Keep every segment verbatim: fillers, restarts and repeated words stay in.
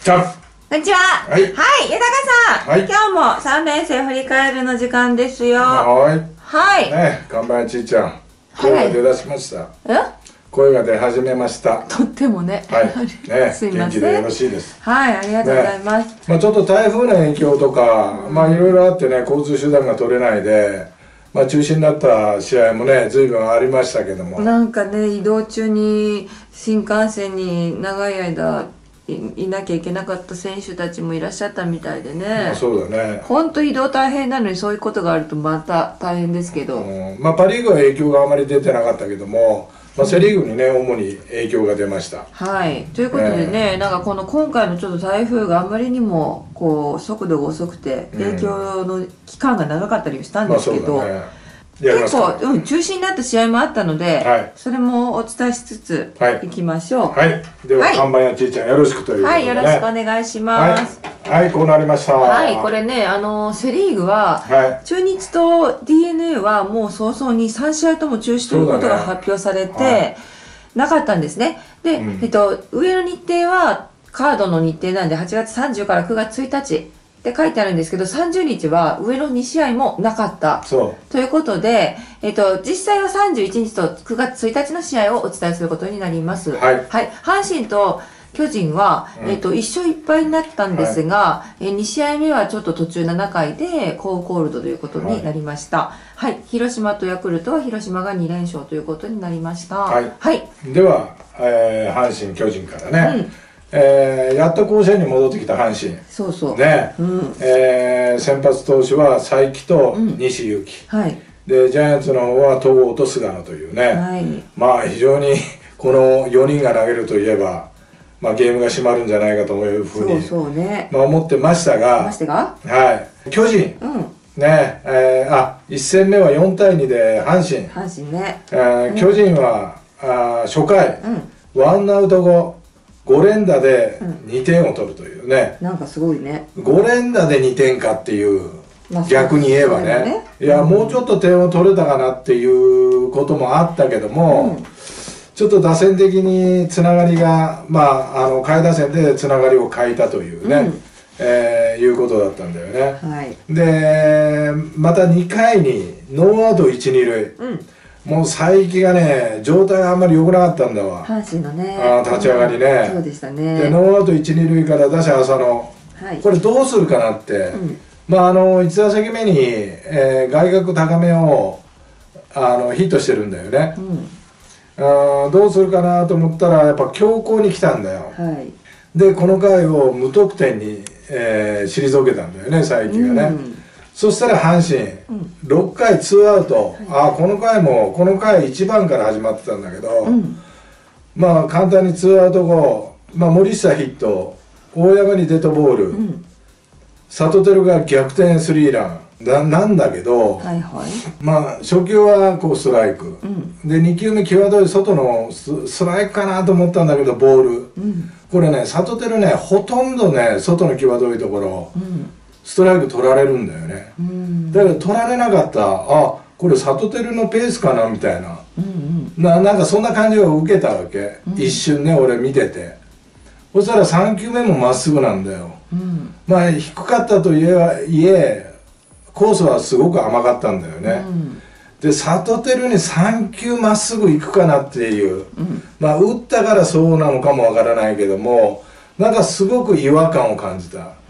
じゃこんにちは。 はい、 はい、豊さん、はい、今日もさん連戦振り返るの時間ですよ。 はい。 はい。 ね、頑張れちいちゃん。声が出だしました。 え？ 声が出始めました。 とってもね。 はい。ね、 すいません。 元気でよろしいです。 はい、ありがとうございます。ね、 まあちょっと台風の影響とか、うん、まあいろいろあってね、交通手段が取れないで。まあ中止になった試合もね、随分ありましたけども。 なんかね、移動中に新幹線に長い間。い, いなきゃいけなかった選手たちもいらっしゃったみたいでね。 まあそうだね。 本当移動大変なのにそういうことがあるとまた大変ですけど。 うん、まあパ・リーグは影響があまり出てなかったけども、まあ、セ・リーグにね、うん、主に影響が出ました。 はい。ということでね、えー、なんかこの今回のちょっと台風があまりにもこう速度が遅くて影響の期間が長かったりしたんですけど。うん、まあそうだね。結構、うん、中止になった試合もあったので、はい、それもお伝えしつついきましょう。 はい、はい、では、はい、看板やちいちゃんよろしくということで、ね、 はい、よろしくお願いします。 はい、はい、こうなりました。 はい、これね、あのセ・リーグは、はい、中日と ディーエヌエー はもう早々にさん試合とも中止ということが発表されて、ね、はい、なかったんですね。で、うん、えっと上の日程はカードの日程なんではちがつさんじゅうからくがつついたち。って書いてあるんですけど、さんじゅうにちは上のに試合もなかったということで、えっと、実際はさんじゅういちにちとくがつついたちの試合をお伝えすることになります。はい、はい、阪神と巨人は、うん、えっと、いっしょういっぱいになったんですが、はい、えに試合目はちょっと途中ななかいでコーコールドということになりました。はい、はい、広島とヤクルトは広島がにれんしょうということになりました。はい、 はい、では、えー、阪神巨人からね、うん、えー、やっと甲子園に戻ってきた阪神。 そうそうね、うん、えー、先発投手は才木と西勇輝、うん、はい、でジャイアンツの方は戸郷と菅野というね、はい、まあ非常にこのよにんが投げるといえば、まあ、ゲームが締まるんじゃないかというふうにそうそう、ね、まあ、思ってましたが、 ましてが、 はい、巨人、うん、ね、えー、あいっ戦目はよんたいにで阪神、 阪神ね、 えー、巨人はあ初回、うん、ワンアウト後ご連打でにてんを取るというね、 うん、なんかすごいね、 ご連打でにてんかっていう、まあ、逆に言えばね、ね、いや、うん、もうちょっと点を取れたかなっていうこともあったけども、うん、ちょっと打線的につながりが、まあ、あの下位打線でつながりを欠いたというね、うん、えー、いうことだったんだよね、はい、でまたにかいにノーアウトいち、にるい、うん、もう才木がね状態があんまり良くなかったんだわ、 阪神のね、 あ立ち上がりね、 うん、そうでしたね。 でノーアウトいち、にるいから打者浅野、はい、これどうするかなって、うん、まああのいち打席目に、えー、外角高めをあのヒットしてるんだよね、うん、あどうするかなと思ったらやっぱ強攻に来たんだよ、はい、でこの回を無得点に、えー、退けたんだよね才木がね、うん、そしたら阪神、うん、ろっかいツーアウト、はい、あこの回もこの回いちばんから始まってたんだけど、うん、まあ簡単にツーアウト後、まあ、森下ヒット大山にデッドボール、うん、里輝が逆転スリーランな, なんだけど、はいはい、まあ初球はこうストライク、うん、でにきゅうめ際どい外の ス, ストライクかなと思ったんだけどボール、うん、これね里輝ねほとんどね外の際どいところ、うん、ストライク取られるんだよね、うん、だけど取られなかった、あこれ里輝のペースかなみたいな、うんうん、な, なんかそんな感じを受けたわけ、うん、一瞬ね俺見てて、そしたらさんきゅうめもまっすぐなんだよ、うん、まあ低かったといえいえコースはすごく甘かったんだよね、うん、で里輝にさんきゅうまっすぐ行くかなっていう、うん、まあ打ったからそうなのかもわからないけどもなんかすごく違和感を感じた、うん、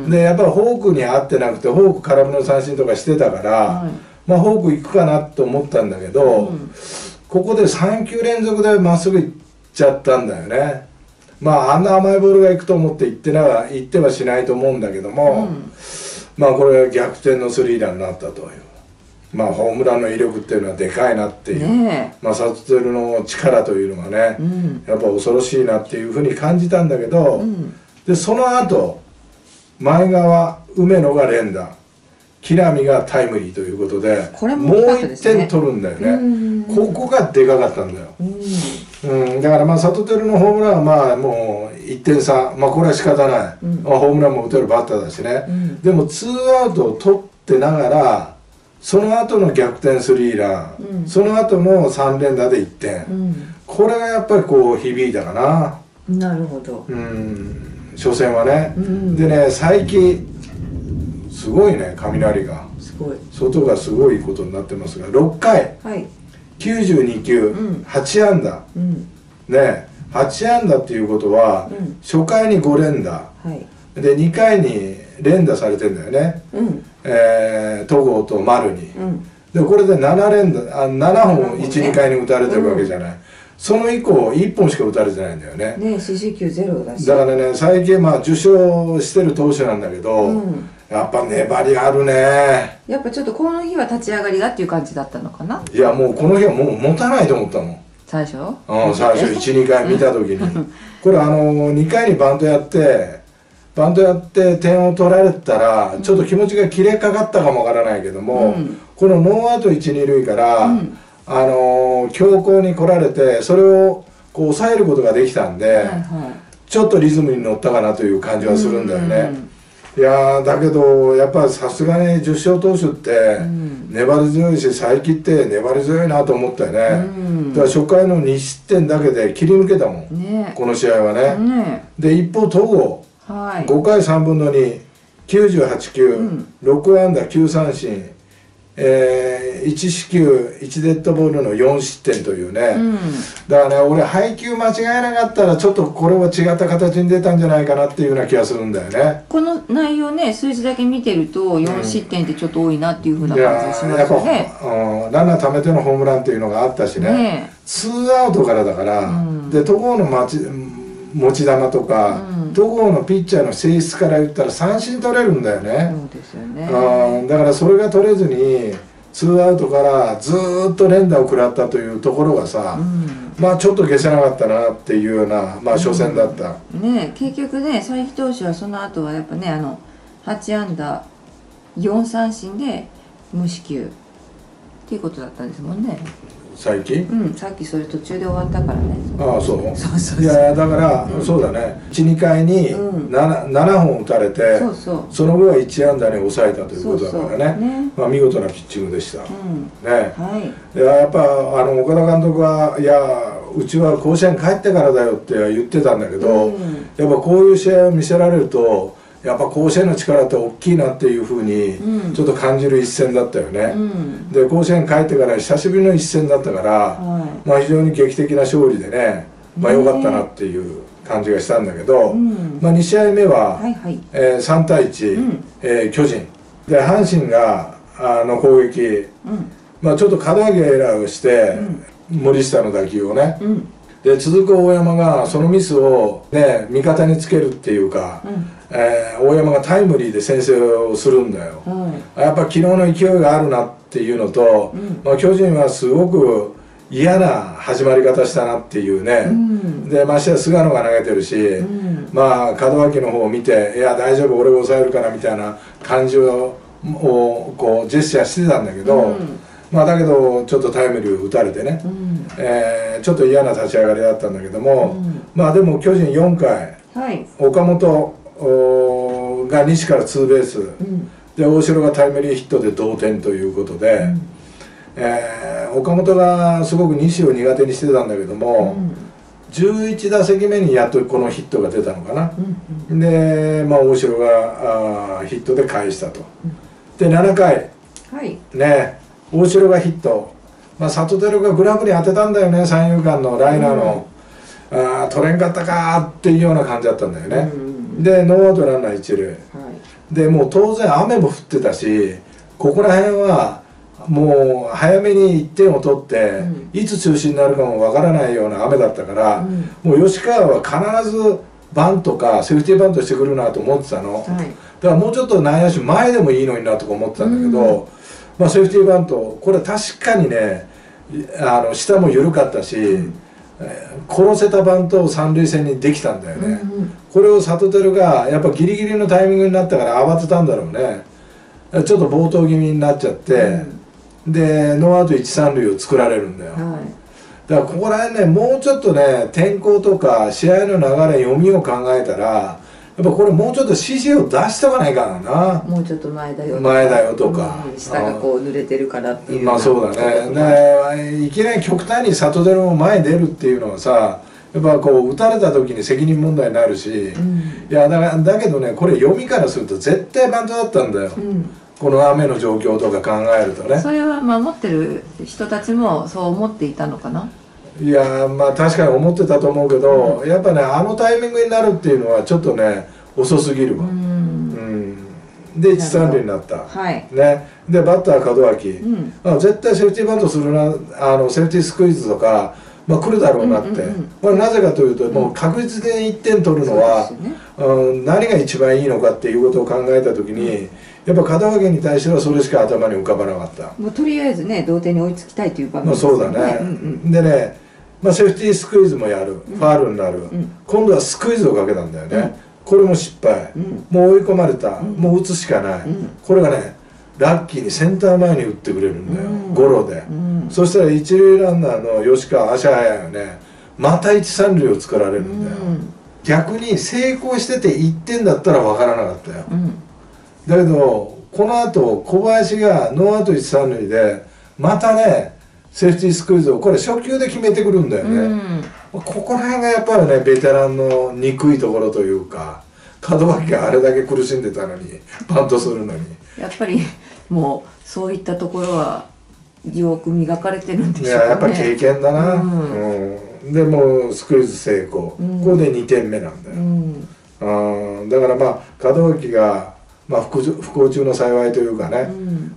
でやっぱりフォークに合ってなくてフォーク空振りの三振とかしてたから、うん、まあフォーク行くかなと思ったんだけど、うん、ここでさんきゅう連続でまっすぐ行っちゃったんだよね。まああんな甘いボールが行くと思って行ってな行ってはしないと思うんだけども、うん、まあこれは逆転のスリーランになったという、まあホームランの威力っていうのはでかいなっていう、ね、まあ里輝の力というのがね、うん、やっぱ恐ろしいなっていうふうに感じたんだけど、うん、でその後前川梅野が連打木浪がタイムリーということでこれも、ね、もういってん取るんだよね。ここがでかかったんだよ、うん、うん、だからまあ里輝のホームランはまあもういってんさ、まあこれは仕方ない、うん、まあ、ホームランも打てるバッターだしね、うん、でもツーアウトを取ってながらその後の逆転スリーラン、うん、その後のさん連打でいってん、うん、これがやっぱりこう響いたかな。 なるほど、 うん初戦はね、うん、でね佐伯すごいね雷がすごい外がすごいことになってますがろっかい、はい、きゅうじゅうにきゅう、うん、はち安打、うん、ねはち安打っていうことは、うん、初回にご連打、はい、でにかいに連打されてんだよね、うん、えー、戸郷と丸に、うん、でこれでなな連打あななほんいち、にかいに打たれてるわけじゃない、うん、その以降いっぽんしか打たれてないんだよね。 ね、四死球ゼロだし。 だからね最近まあ受賞してる投手なんだけど、うん、やっぱ粘りあるね。 やっぱちょっとこの日は立ち上がりがっていう感じだったのかな。 いやもうこの日はもう持たないと思ったもん最初。 うん最初いち、にかい見た時にこれあのにかいにバントやってバントやって点を取られたら、うん、ちょっと気持ちが切れかかったかもわからないけども、うん、このノーアウトいち、に塁から、うん、あの強攻に来られてそれをこう抑えることができたんで、はいはい、ちょっとリズムに乗ったかなという感じはするんだよね。いやだけどやっぱりさすがにじゅっ勝投手って粘り強いし佐伯って粘り強いなと思ったよね、うん、だから初回のに失点だけで切り抜けたもん、ね、この試合はね、ねで一方戸郷、はい、ごかいさんぶんのにきゅうじゅうはち球、うん、ろく安打きゅう三振、えー、いち四球いちデッドボールのよん失点というね、うん、だからね俺配球間違えなかったらちょっとこれは違った形に出たんじゃないかなっていうような気がするんだよね。 この内容ね数字だけ見てるとよん失点ってちょっと多いなっていうふうな感じがしますよね。やっぱ、 うん、ランナー貯めてのホームランっていうのがあったしね、ねツーアウトからだから、うん、で戸郷の待ち持ち球とか、うん、戸郷のピッチャーの性質から言ったら三振取れるんだよね。 そうですよね。 あだからそれが取れずにツーアウトからずーっと連打を食らったというところがさ、うん、まあちょっと消せなかったなっていうような、まあ、初戦だった、 うん、ね結局ね佐伯投手はその後はやっぱねあのはち安打よん三振で無四球っていうことだったんですもんね。 最近うんさっきそれ途中で終わったからね。 ああそうそうそうそういやだから、うん、そうだねいち、にかいに 7,、うん、ななほん打たれてそうそうその後はいち安打に抑えたということだからね、そうそうねまあ、見事なピッチングでした、うんねはい、いややっぱあの岡田監督はいやうちは甲子園帰ってからだよって言ってたんだけど、うん、やっぱこういう試合を見せられるとやっぱ甲子園の力って大きいなっていうふうにちょっと感じる一戦だったよね、うん、で甲子園帰ってから久しぶりの一戦だったから、はい、まあ非常に劇的な勝利でねまあ良かったなっていう感じがしたんだけど、うん、まあに試合目は、はいはいえー、さん対いち、うんえー、巨人で阪神があの攻撃、うんまあ、ちょっと門脇エラーをして、うん、森下の打球をね、うんで続く大山がそのミスを、ね、味方につけるっていうか、うんえー、大山がタイムリーで先制をするんだよ、はい、やっぱ昨日の勢いがあるなっていうのと、うんまあ、巨人はすごく嫌な始まり方したなっていうね、うん、でましてや菅野が投げてるし、うん、まあ門脇の方を見ていや大丈夫俺が抑えるからみたいな感じをこうジェスチャーしてたんだけど、うんまあだけどちょっとタイムリーを打たれてね、うんえー、ちょっと嫌な立ち上がりだったんだけども、うん、まあでも巨人よんかい、はい、岡本が西からツーベース、うん、で大城がタイムリーヒットで同点ということで、うんえー、岡本がすごく西を苦手にしてたんだけども、うん、じゅういち打席目にやっとこのヒットが出たのかな、うん、で、まあ、大城があヒットで返したと、うん、でななかい、はい、ね大城がヒット、まあ、里輝がグラブに当てたんだよね三遊間のライナーの、うん、あ取れんかったかっていうような感じだったんだよね、うん、でノーアウトランナー一塁、はい、でもう当然雨も降ってたしここら辺はもう早めにいってんを取って、うん、いつ中止になるかもわからないような雨だったから、うん、もう吉川は必ずバントかセーフティーバントしてくるなと思ってたの、はい、だからもうちょっと内野手前でもいいのになとか思ってたんだけど、うんまあ、セーフティーバントこれ確かにねあの下も緩かったし、うんえー、殺せたバントを三塁線にできたんだよね、うんうん、これを里輝がやっぱギリギリのタイミングになったから慌てたんだろうねちょっと暴投気味になっちゃって、うん、でノーアウト一三塁を作られるんだよ、はい、だからここら辺ねもうちょっとね天候とか試合の流れ読みを考えたらやっぱこれもうちょっと指示を出しとかないからなもうちょっと前だよとか前だよとか、 うん、下がこう濡れてるからっていうまあそうだねでいきなり極端に里輝も前に出るっていうのはさやっやっぱこう打たれた時に責任問題になるし、うん、いやだからだけどね、これ読みからすると絶対バントだったんだよ、うん、この雨の状況とか考えるとね。 それは守ってる人たちもそう思っていたのかな。 いやまあ確かに思ってたと思うけど、うん、やっぱねあのタイミングになるっていうのはちょっとね遅すぎるわ。うん、うん、でいちさん塁になった、はい、ね、でバッター門脇、うん、まあ、絶対セーフティーバントするな、あのセーフティースクイズとか、まあ、来るだろうなって、これなぜかというと、もう確実にいってん取るのは、うん、何が一番いいのかっていうことを考えた時に、やっぱ門脇に対してはそれしか頭に浮かばなかった。 もうとりあえずね同点に追いつきたいという場面ですよね。まあそうだね、うんうん、でね、まあ、セーフティースクイズもやる、ファールになる、うん、今度はスクイズをかけたんだよね、うん、これも失敗、うん、もう追い込まれた、うん、もう打つしかない、うん、これがねラッキーにセンター前に打ってくれるんだよ、うん、ゴロで、うん、そしたら一塁ランナーの吉川足早いよね、また一三塁を作られるんだよ、うん、逆に成功してていってんだったら分からなかったよ、うん、だけどこのあと小林がノーアウト一三塁でまたねセーフティースクイズをこれ初球で決めてくるんだよね、うん、ここら辺がやっぱりねベテランの憎いところというか、門脇があれだけ苦しんでたのにバントするのにやっぱりもうそういったところはよく磨かれてるんでしょうね。いややっぱ経験だな、うんうん、でもスクイズ成功、うん、ここでにてんめなんだよ、うん、だからまあ門脇がまあ、不幸中の幸いというかね、うん、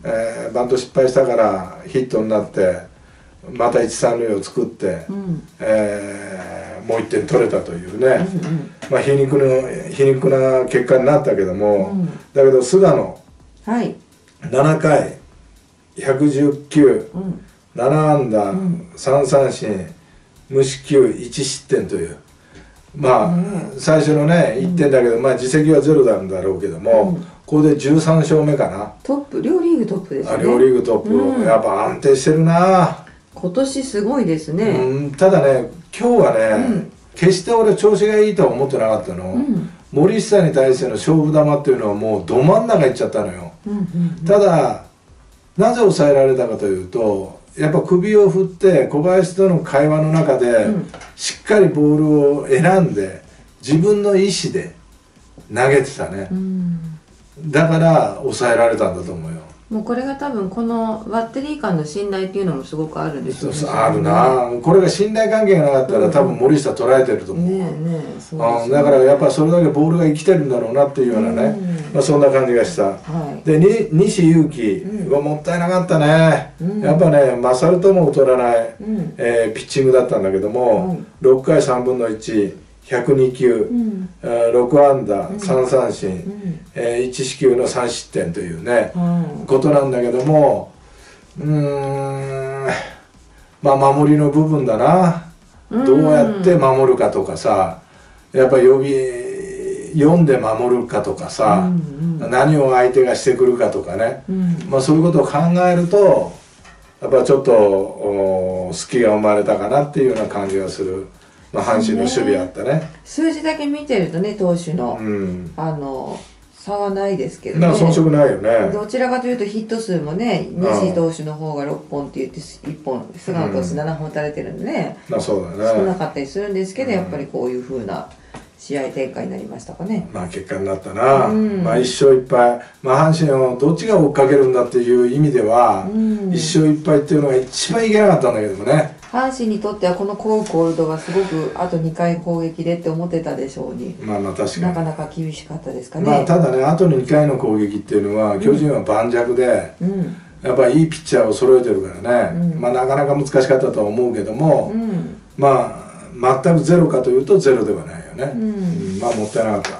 えー、バント失敗したからヒットになってまた一三塁を作って、うん、えー、もういってん取れたというね、うんうん、まあ、皮肉の皮肉な結果になったけども、うん、だけど菅野、はい、ななかいひゃくじゅっきゅう、うん、なな安打、うん、さん三振無四球いち失点という。まあ、うん、最初のねいってんだけど、うん、まあ実績はゼロなんだろうけども、うん、ここでじゅうさん勝目かな。 トップ、両リーグトップですね。 あ、両リーグトップ、うん、やっぱ安定してるな。 今年すごいですね。 うん、ただね今日はね、うん、決して俺調子がいいとは思ってなかったの、うん、森下に対しての勝負球っていうのはもうど真ん中いっちゃったのよ、うんうんうん、ただなぜ抑えられたかというとやっぱ首を振って小林との会話の中でしっかりボールを選んで自分の意思で投げてたね、うん、だから抑えられたんだと思うよ。 もうこれが多分このバッテリー間の信頼っていうのもすごくあるんですよね。 そうそうあるな。これが信頼関係がなかったら、うん、多分森下捉えてると思う。ねえねえそうですね。だからやっぱそれだけボールが生きてるんだろうなっていうようなね、うん、まあそんな感じがした。はい、でに西勇輝はもったいなかったね。うん、やっぱね勝るとも劣らない、うん、えー、ピッチングだったんだけども、うん、ろっかいさんぶんのいち。ひゃくに球、うん、ろく安打、うん、さん三振、うんえー、いち四球のさん失点というね、うん、ことなんだけども、うーんまあ守りの部分だな、うん、どうやって守るかとかさ、やっぱ呼び読んで守るかとかさ、うんうん、何を相手がしてくるかとかね、うん、まあそういうことを考えるとやっぱちょっと隙が生まれたかなっていうような感じがする。まあ阪神の守備あったね。 数字だけ見てるとね投手の、うん、あの差はないですけどね。 なんか遜色ないよね。 どちらかというとヒット数もね西投手の方がろっぽんって言っていっぽん菅野投手ななほん打たれてるんでね、 うん、まあそうだね、 少なかったりするんですけど、うん、やっぱりこういう風な試合展開になりましたかね。 まあ結果になったな、うん、まあいっ勝いっぱい、まあ阪神をどっちが追っかけるんだっていう意味では、うん、いっ勝いっぱいっていうのが一番いけなかったんだけどもね。 阪神にとってはこのコーコールドがすごくあとにかい攻撃でって思ってたでしょうに、 まあまあ確かになかなか厳しかったですかね。 まあただねあとにかいの攻撃っていうのは巨人は盤石で、うん、やっぱりいいピッチャーを揃えてるからね、うん、まあなかなか難しかったとは思うけども、うん、まあ全くゼロかというとゼロではないよね、うんうん、まあもったいなかった。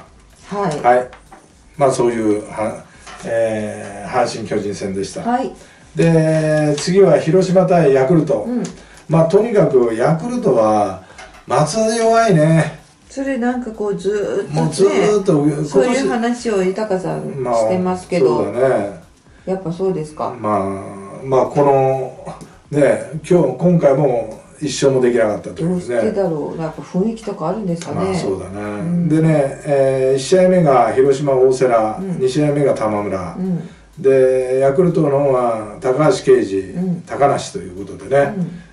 はい、はい、まあそういうは、えー、阪神巨人戦でした。はい、で次は広島対ヤクルト、うん、まあとにかくヤクルトは松田弱いね。 それなんかこうずーっとね、 もうずーっとそういう話を豊さんしてますけど、 まあ、そうだね、 やっぱそうですか。 まあまあこのね今日今回も一勝もできなかったというね。どうしてだろう、なんか雰囲気とかあるんですかね。 まあそうだね、うん、でね、えー、いち試合目が広島大瀬良、うん、に試合目が玉村、うん、でヤクルトの方は高橋奎二、うん、高梨ということでね、うん、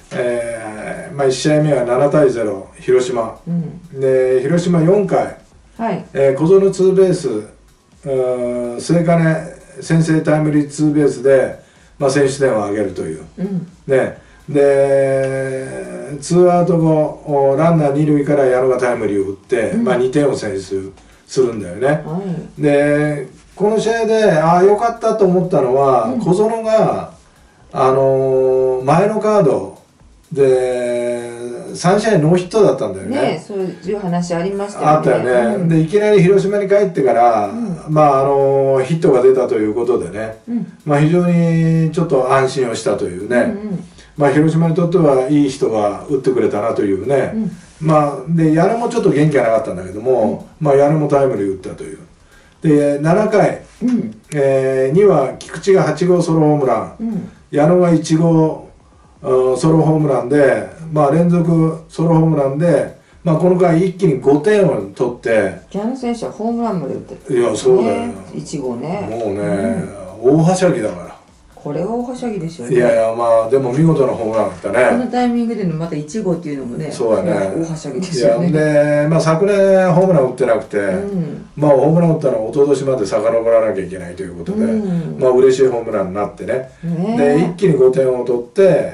えーまあ、いち試合目はななたいゼロ広島、うん、で広島よんかい、はいえー、小園ツーベース末金先制タイムリーツーベースで、まあ、先取点を挙げるという、うん、ね、でツーアウト後ランナー二塁から矢野がタイムリーを打って、うんまあ、にてんを先取するんだよね、はい、でこの試合でああよかったと思ったのは、うん、小園が、あのー、前のカードでさん試合ノーヒットだったんだよね。 ね、そういう話ありましたよね。 あったよね、うん、でいきなり広島に帰ってから、うん、まああのヒットが出たということでね、うん、まあ非常にちょっと安心をしたというね、うんうん、まあ広島にとってはいい人が打ってくれたなというね、うん、まあで矢野もちょっと元気がなかったんだけども、うん、まあ矢野もタイムリー打ったという。でななかい、うんえー、には菊池がはちごうソロホームラン、うん、矢野がいちごうソロホームランで、まあ、連続ソロホームランで、まあ、この回一気にごてんを取って矢野選手はホームランまで打ってる、いやそうだよ、ね、 いちごうねもうね、うん、大はしゃぎだから。 これは大はしゃぎですよね。 いやいやまあでも見事なホームランだったね。 このタイミングでのまたいちごうっていうのもね、 そうだね、 大はしゃぎですよね。 いやで、まあ、昨年ホームラン打ってなくて、うん、まあホームラン打ったのは一昨年まで遡らなきゃいけないということで、うん、まあ嬉しいホームランになってね、ねで一気にごてんを取って、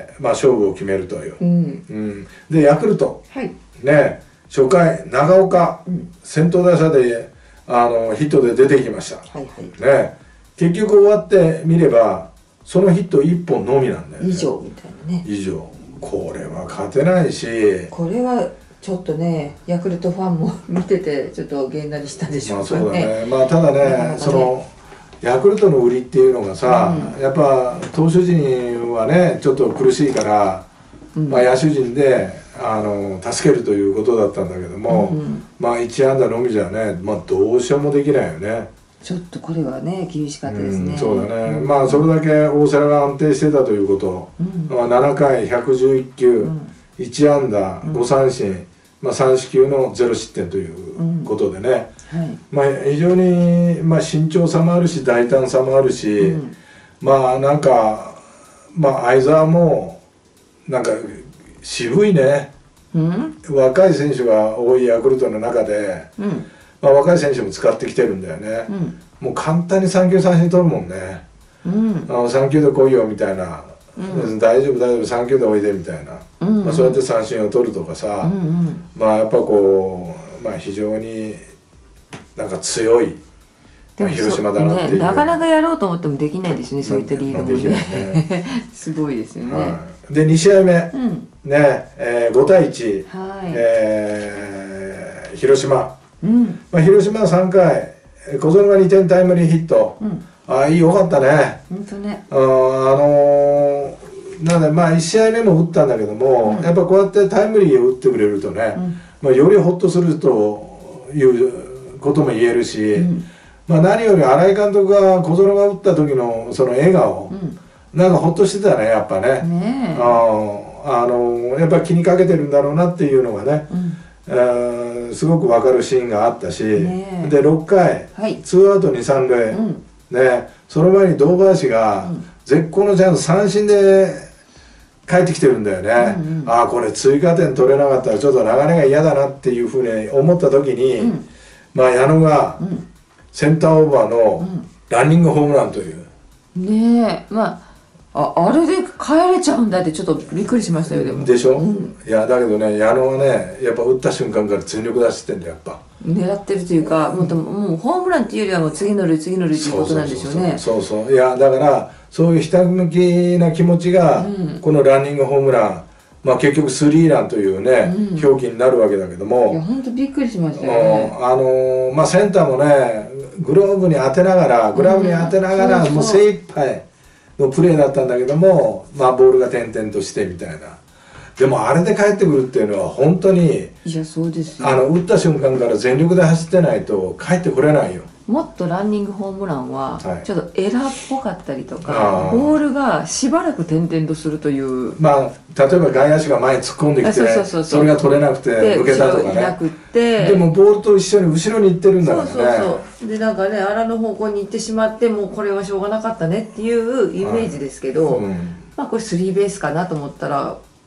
まあ、勝負を決めるという、うんうん、でヤクルト、はい、ね初回長岡、うん、先頭打者であのヒットで出てきました、はいはいね、結局終わってみればそのヒットいっぽんのみなんだよね。 以上みたいなね。 以上。これは勝てないし。 これはちょっとね、ヤクルトファンも見ててちょっとげんなりしたでしょうかね。 まあそうだね。まあただね、ねそのヤクルトの売りっていうのがさ、うん、やっぱ投手陣はねちょっと苦しいから、うん、まあ野手陣であの助けるということだったんだけども、うん、まあいち安打のみじゃね、まあどうしようもできないよね。 ちょっとこれはね厳しかったですね、 うん、そうだね、うん、まあそれだけ大瀬良が安定してたということ、うん、まあ、ななかいひゃくじゅういっきゅう、うん、いち安打ご三振、まあ、さん四球のゼロ失点ということでね、うんはい、まあ非常に、まあ、身長差もあるし大胆さもあるし、うん、まあなんかまあ相澤もなんか渋いね、うん、若い選手が多いヤクルトの中で、うんまあ、若い選手も使ってきてるんだよね、うん、もう簡単にさんきゅう三振取るもんね、うん、あのさんきゅうで来いよみたいな、うん、大丈夫大丈夫さんきゅうでおいでみたいな、うんうんまあ、そうやって三振を取るとかさ、うんうん、まあやっぱこう、まあ、非常になんか強い、まあ、広島だなっていう、ね、 なかなかやろうと思ってもできないですねそういったリードもね、ねすごいですよね、はい、 でに試合目、うん、ね、えー、ごたいいち、はいえー、広島うんまあ、広島はさんかい小園がにてんタイムリーヒット、うん、ああいいよかったね本当ねあ、あのー、なんでまあいち試合目も打ったんだけども、うん、やっぱこうやってタイムリーを打ってくれるとね、うんまあ、よりホッとするということも言えるし、うんまあ、何より新井監督が小園が打った時のその笑顔、うん、なんかホッとしてたねやっぱねねあ、あのー、やっぱ気にかけてるんだろうなっていうのがね、うんすごく分かるシーンがあったし、ね、でろっかい、はい、ツーアウトに三塁、うん、ね、その前に堂林が絶好のチャンス三振で帰ってきてるんだよね、うんうん、ああこれ追加点取れなかったらちょっと流れが嫌だなっていうふうに思った時に、うん、まあ矢野がセンターオーバーのランニングホームランという、 ねえまああ, あれで帰れちゃうんだってちょっとびっくりしましたよでもでしょ、うん、いやだけどね矢野はねやっぱ打った瞬間から全力出してんだよやっぱ狙ってるというかもうもうホームランっていうよりはもう次の塁次の塁っていうことなんでしょうねそうそうそうそういやだからそういうひたむきな気持ちが、うん、このランニングホームランまあ結局スリーランというね、うん、表記になるわけだけどもいや本当びっくりしましたよねあのー、まあセンターもねグローブに当てながらグラブに当てながら、うん、もう精一杯のプレーだったんだけども、まあ、ボールが点々としてみたいなでもあれで帰ってくるっていうのは本当にいやそうですよあの打った瞬間から全力で走ってないと帰ってこれないよもっとランニングホームランはちょっとエラーっぽかったりとか、はい、ボールがしばらく点々とするというまあ例えば外野手が前に突っ込んできてそれが取れなくて抜けたとかねなくてでもボールと一緒に後ろに行ってるんだからねそうそうそうでなんかねあらの方向に行ってしまってもうこれはしょうがなかったねっていうイメージですけど、はいうん、まあこれスリーベースかなと思ったら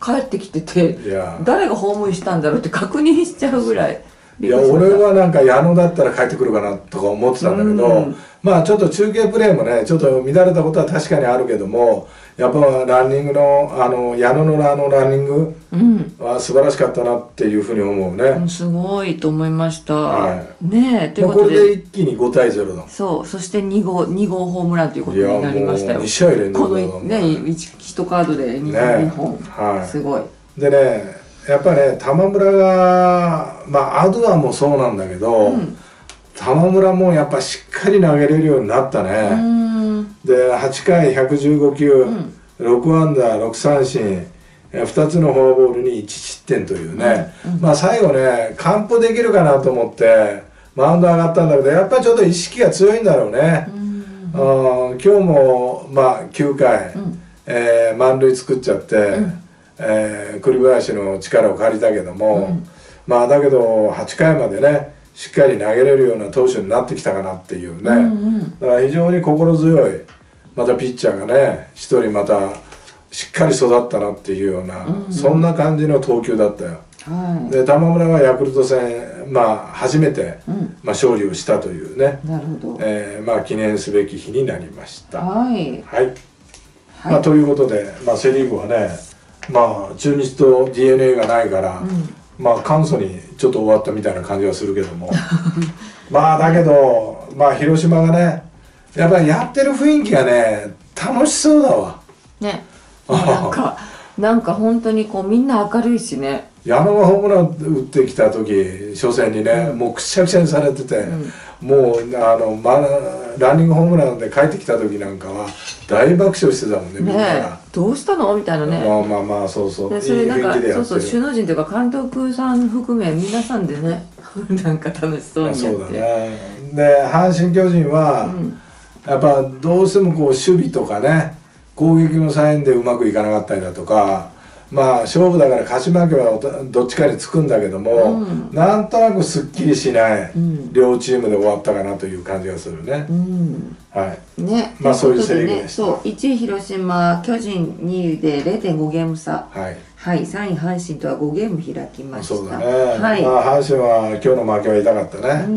帰ってきてて、誰がホームインしたんだろうって確認しちゃうぐらい。 いや俺はなんか矢野だったら帰ってくるかなとか思ってたんだけど、うん、まあちょっと中継プレーもねちょっと乱れたことは確かにあるけども、やっぱランニングのあの矢野のあのランニングは素晴らしかったなっていうふうに思うね、 うん、すごいと思いました、はい、ねえということで、まあ、これで一気にごたいゼロだ。 そう、そしてに号ホームランということになりましたよ。 に試合連続だこのねいちカードでにほん、ね、はい、すごい。 でねやっぱね玉村がまあアドアもそうなんだけど、うん、玉村もやっぱしっかり投げれるようになったね。ではちかいひゃくじゅうごきゅう、うん、ろくアンダーろく三振ふたつのフォアボールにいち失点というね、うんうん、まあ最後ね完封できるかなと思ってマウンド上がったんだけど、やっぱりちょっと意識が強いんだろうね。うん、今日もまあきゅうかい、うん、えー、満塁作っちゃって、うん、えー、栗林の力を借りたけども、うん、まあだけどはちかいまでねしっかり投げれるような投手になってきたかなっていうね、うんうん、だから非常に心強いまたピッチャーがね一人またしっかり育ったなっていうような、うんうん、そんな感じの投球だったよ。はい、で玉村はヤクルト戦、まあ、初めて、うん、まあ、勝利をしたというね、 なるほど、 えーまあ、記念すべき日になりました。 はい、 はい、まあ、ということで、まあ、セ・リーグはね、まあ、中日と ディーエヌエー がないから、うん、まあ簡素にちょっと終わったみたいな感じはするけどもまあだけど、まあ、広島がねやっぱりやってる雰囲気がね楽しそうだわね。なんかなんか本当にこうみんな明るいしね。 矢野がホームラン打ってきた時初戦にね、うん、もうくしゃくしゃにされてて、うん、もうあの、ま、ランニングホームランで帰ってきた時なんかは大爆笑してたもんね、みんなが。 どうしたのみたいなね。 まあまあまあそうそう。 でそれなんかそうそう首脳陣というか監督さん含め皆さんでねなんか楽しそうにやって。そうだね。 で阪神巨人は、うん、やっぱどうしてもこう守備とかね攻撃のサインでうまくいかなかったりだとか。まあ勝負だから勝ち負けはどっちかにつくんだけども、うん、なんとなくすっきりしない、うん、両チームで終わったかなという感じがするね。うん、はい。ね、まあそういうセ・リーグでした。 そう、いちい広島、巨人にいで れいてんご ゲーム差。はい。はい、さんい阪神とはごゲーム開きました。 そうだね。はい。まあ阪神は今日の負けは痛かったね。うん。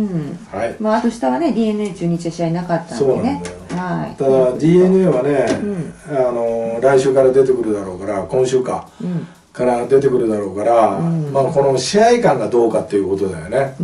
はい。まああと下はね ディーエヌエー 中日で試合なかったんでね。そうなんだよ。はい。 ただ ディーエヌエー はね、うん、あの来週から出てくるだろうから今週か。うん。から出てくるだろうから、うん、まあこの試合感がどうかっていうことだよね、うん、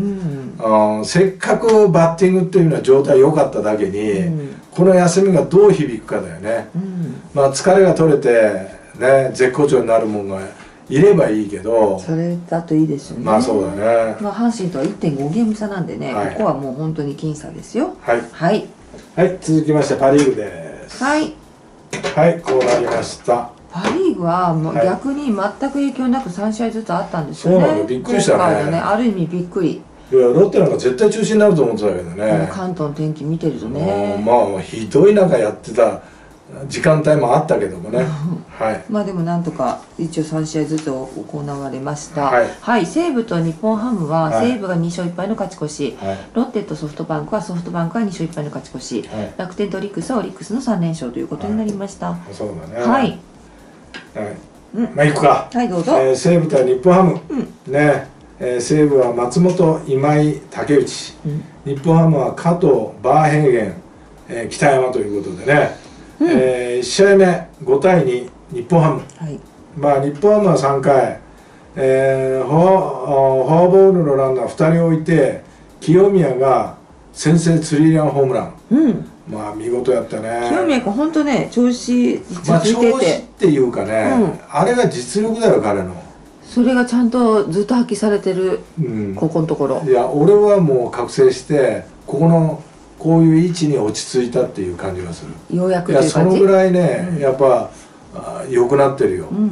あせっかくバッティングっていうのは状態良かっただけに、うん、この休みがどう響くかだよね、うん、まあ疲れが取れてね絶好調になるもんがいればいいけどそれだといいですよね。 まあそうだね。 まあ阪神とは いってんご ゲーム差なんでね、はい、ここはもう本当に僅差ですよ。 はいはい、 はい、続きましてパ・リーグです。 はいはいこうなりました。 パ・リーグはもう逆に全く影響なくさん試合ずつあったんですよね。 そうなんだ、びっくりしたね。 ねある意味びっくり。いやロッテなんか絶対中止になると思ってたけどね。 関東の天気見てるとね。 まあひどい中やってた時間帯もあったけどもね。はい。 まあでもなんとか一応さん試合ずつ行われました。はい。はい、西武と日本ハムは西武がに勝いっぱいの勝ち越し、はい、ロッテとソフトバンクはソフトバンクはに勝いっぱいの勝ち越し、はい、楽天とオリックスはオリックスのさん連勝ということになりました。はい、 そうだね。 はい。 はい、うん、まあ行くか。 はいどうぞ。 えー、西武対日本ハム、うん、ね、えー、西武は松本、今井、竹内、うん、日本ハムは加藤、バーヘーゲン、えー、北山ということでね、うん、えー、いち試合目ごたいに日本ハム、はい、まあ日本ハムはさんかい、えー、フォアボールのランナーふたり置いて清宮が先制スリーランホームラン、うん、まあ見事やったね。 清宮君本当ね調子まあ調子っていうかね、うん、あれが実力だよ彼の。 それがちゃんとずっと発揮されてる、うん、ここのところ。 いや俺はもう覚醒してここのこういう位置に落ち着いたっていう感じがする。 ようやくという感じ。 いやそのぐらいね、うん、やっぱ良くなってるよ、うんうん、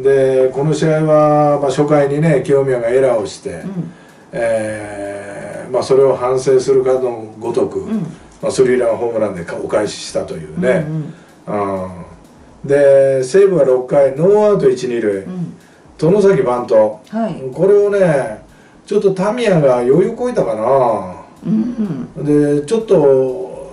でこの試合は、まあ、初回にね清宮がエラーをして、うん、えー、まあ、それを反省するかのごとく、うん、まあ、スリーランホームランでお返ししたというね、うんうん、で西武はろっかいノーアウトいち、に塁、うん、外崎バント、はい、これをねちょっとタミヤが余裕こいたかな、うんうん、でちょっと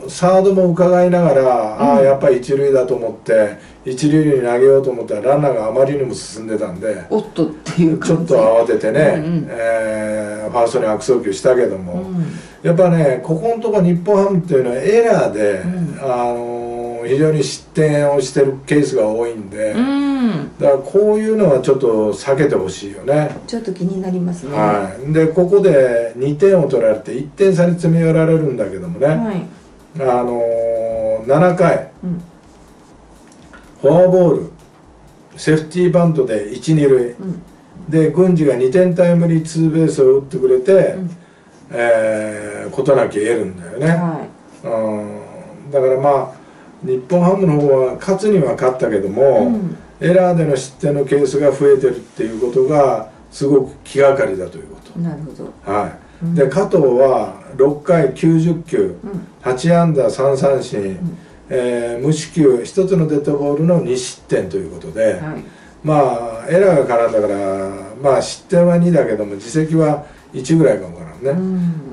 サードも伺いながら、うん、ああやっぱり一塁だと思って一塁に投げようと思ったらランナーがあまりにも進んでたんで、 おっとっていう感じ、 ちょっと慌ててね、うんうん、えー、ファーストに悪送球したけども、うん、やっぱねここのところ日本ハムっていうのはエラーで、うん、あのー、非常に失点をしてるケースが多いんで、うん、だからこういうのはちょっと避けてほしいよね。 ちょっと気になりますね。 はい、でここでにてんを取られていってん差に詰め寄られるんだけどもね、はい、あのー、ななかい、うん、フォアボールセーフティーバントでいち、に塁、うん、で郡司がにてんタイムリーツーベースを打ってくれて、うん、えー、事なき得るんだよね、はい、うん、だからまあ日本ハムの方は勝つには勝ったけども、うん、エラーでの失点のケースが増えてるっていうことがすごく気がかりだということ。 なるほど。 はい、うん、で加藤はろっかいきゅうじゅっきゅう、うん、はちあんださんさんしん、うん、えー、無四球ひとつのデッドボールのにしってんということで、はい、まあエラーが絡んだからまあ失点はにだけども自責はいちぐらいかもわからんね、うん、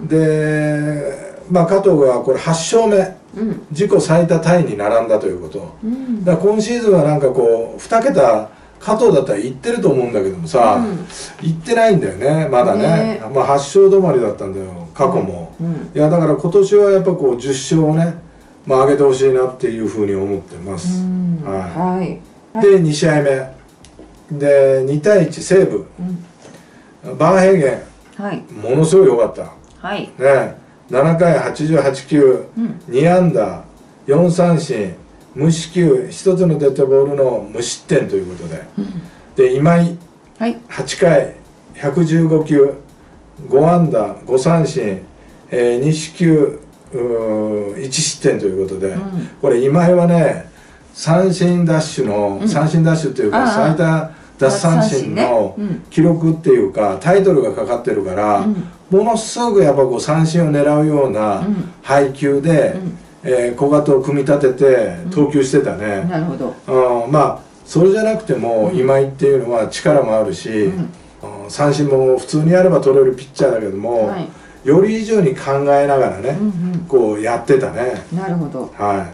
でまあ加藤はこれはちしょうめ、うん、自己最多タイに並んだということ、うん、だから今シーズンはなんかこうにけた加藤だったらいってると思うんだけどもさ、うん、いってないんだよねまだね、ね、まあはちしょう止まりだったんだよ過去も、うんうん、いやだから今年はやっぱこうじゅっしょうをねまあ上げてほしいなっていうふうに思ってます。はい、はい、でにしあいめでにたいいち西武、うん、バーヘーゲン、はい、ものすごい良かった、はい、ね、ななかいはちじゅうはちきゅう、うん、にあんだよんさんしん無四球ひとつのデッドボールの無失点ということで、うん、で今井、はい、はちかいひゃくじゅうごきゅうごあんだごさんしん、えー、に四球いち失点ということで、うん、これ今井はね三振ダッシュの、うん、三振ダッシュっていうか最多奪三振の記録っていうかタイトルがかかってるから、うん、ものすごくやっぱこう三振を狙うような配球で、うん、えー、小型を組み立てて投球してたね、うん、なるほど、うん、まあそれじゃなくても今井っていうのは力もあるし、うん、三振も普通にやれば取れるピッチャーだけども、はい、より以上に考えながらね、うんうん、こうやってたね。 なるほど。 はい。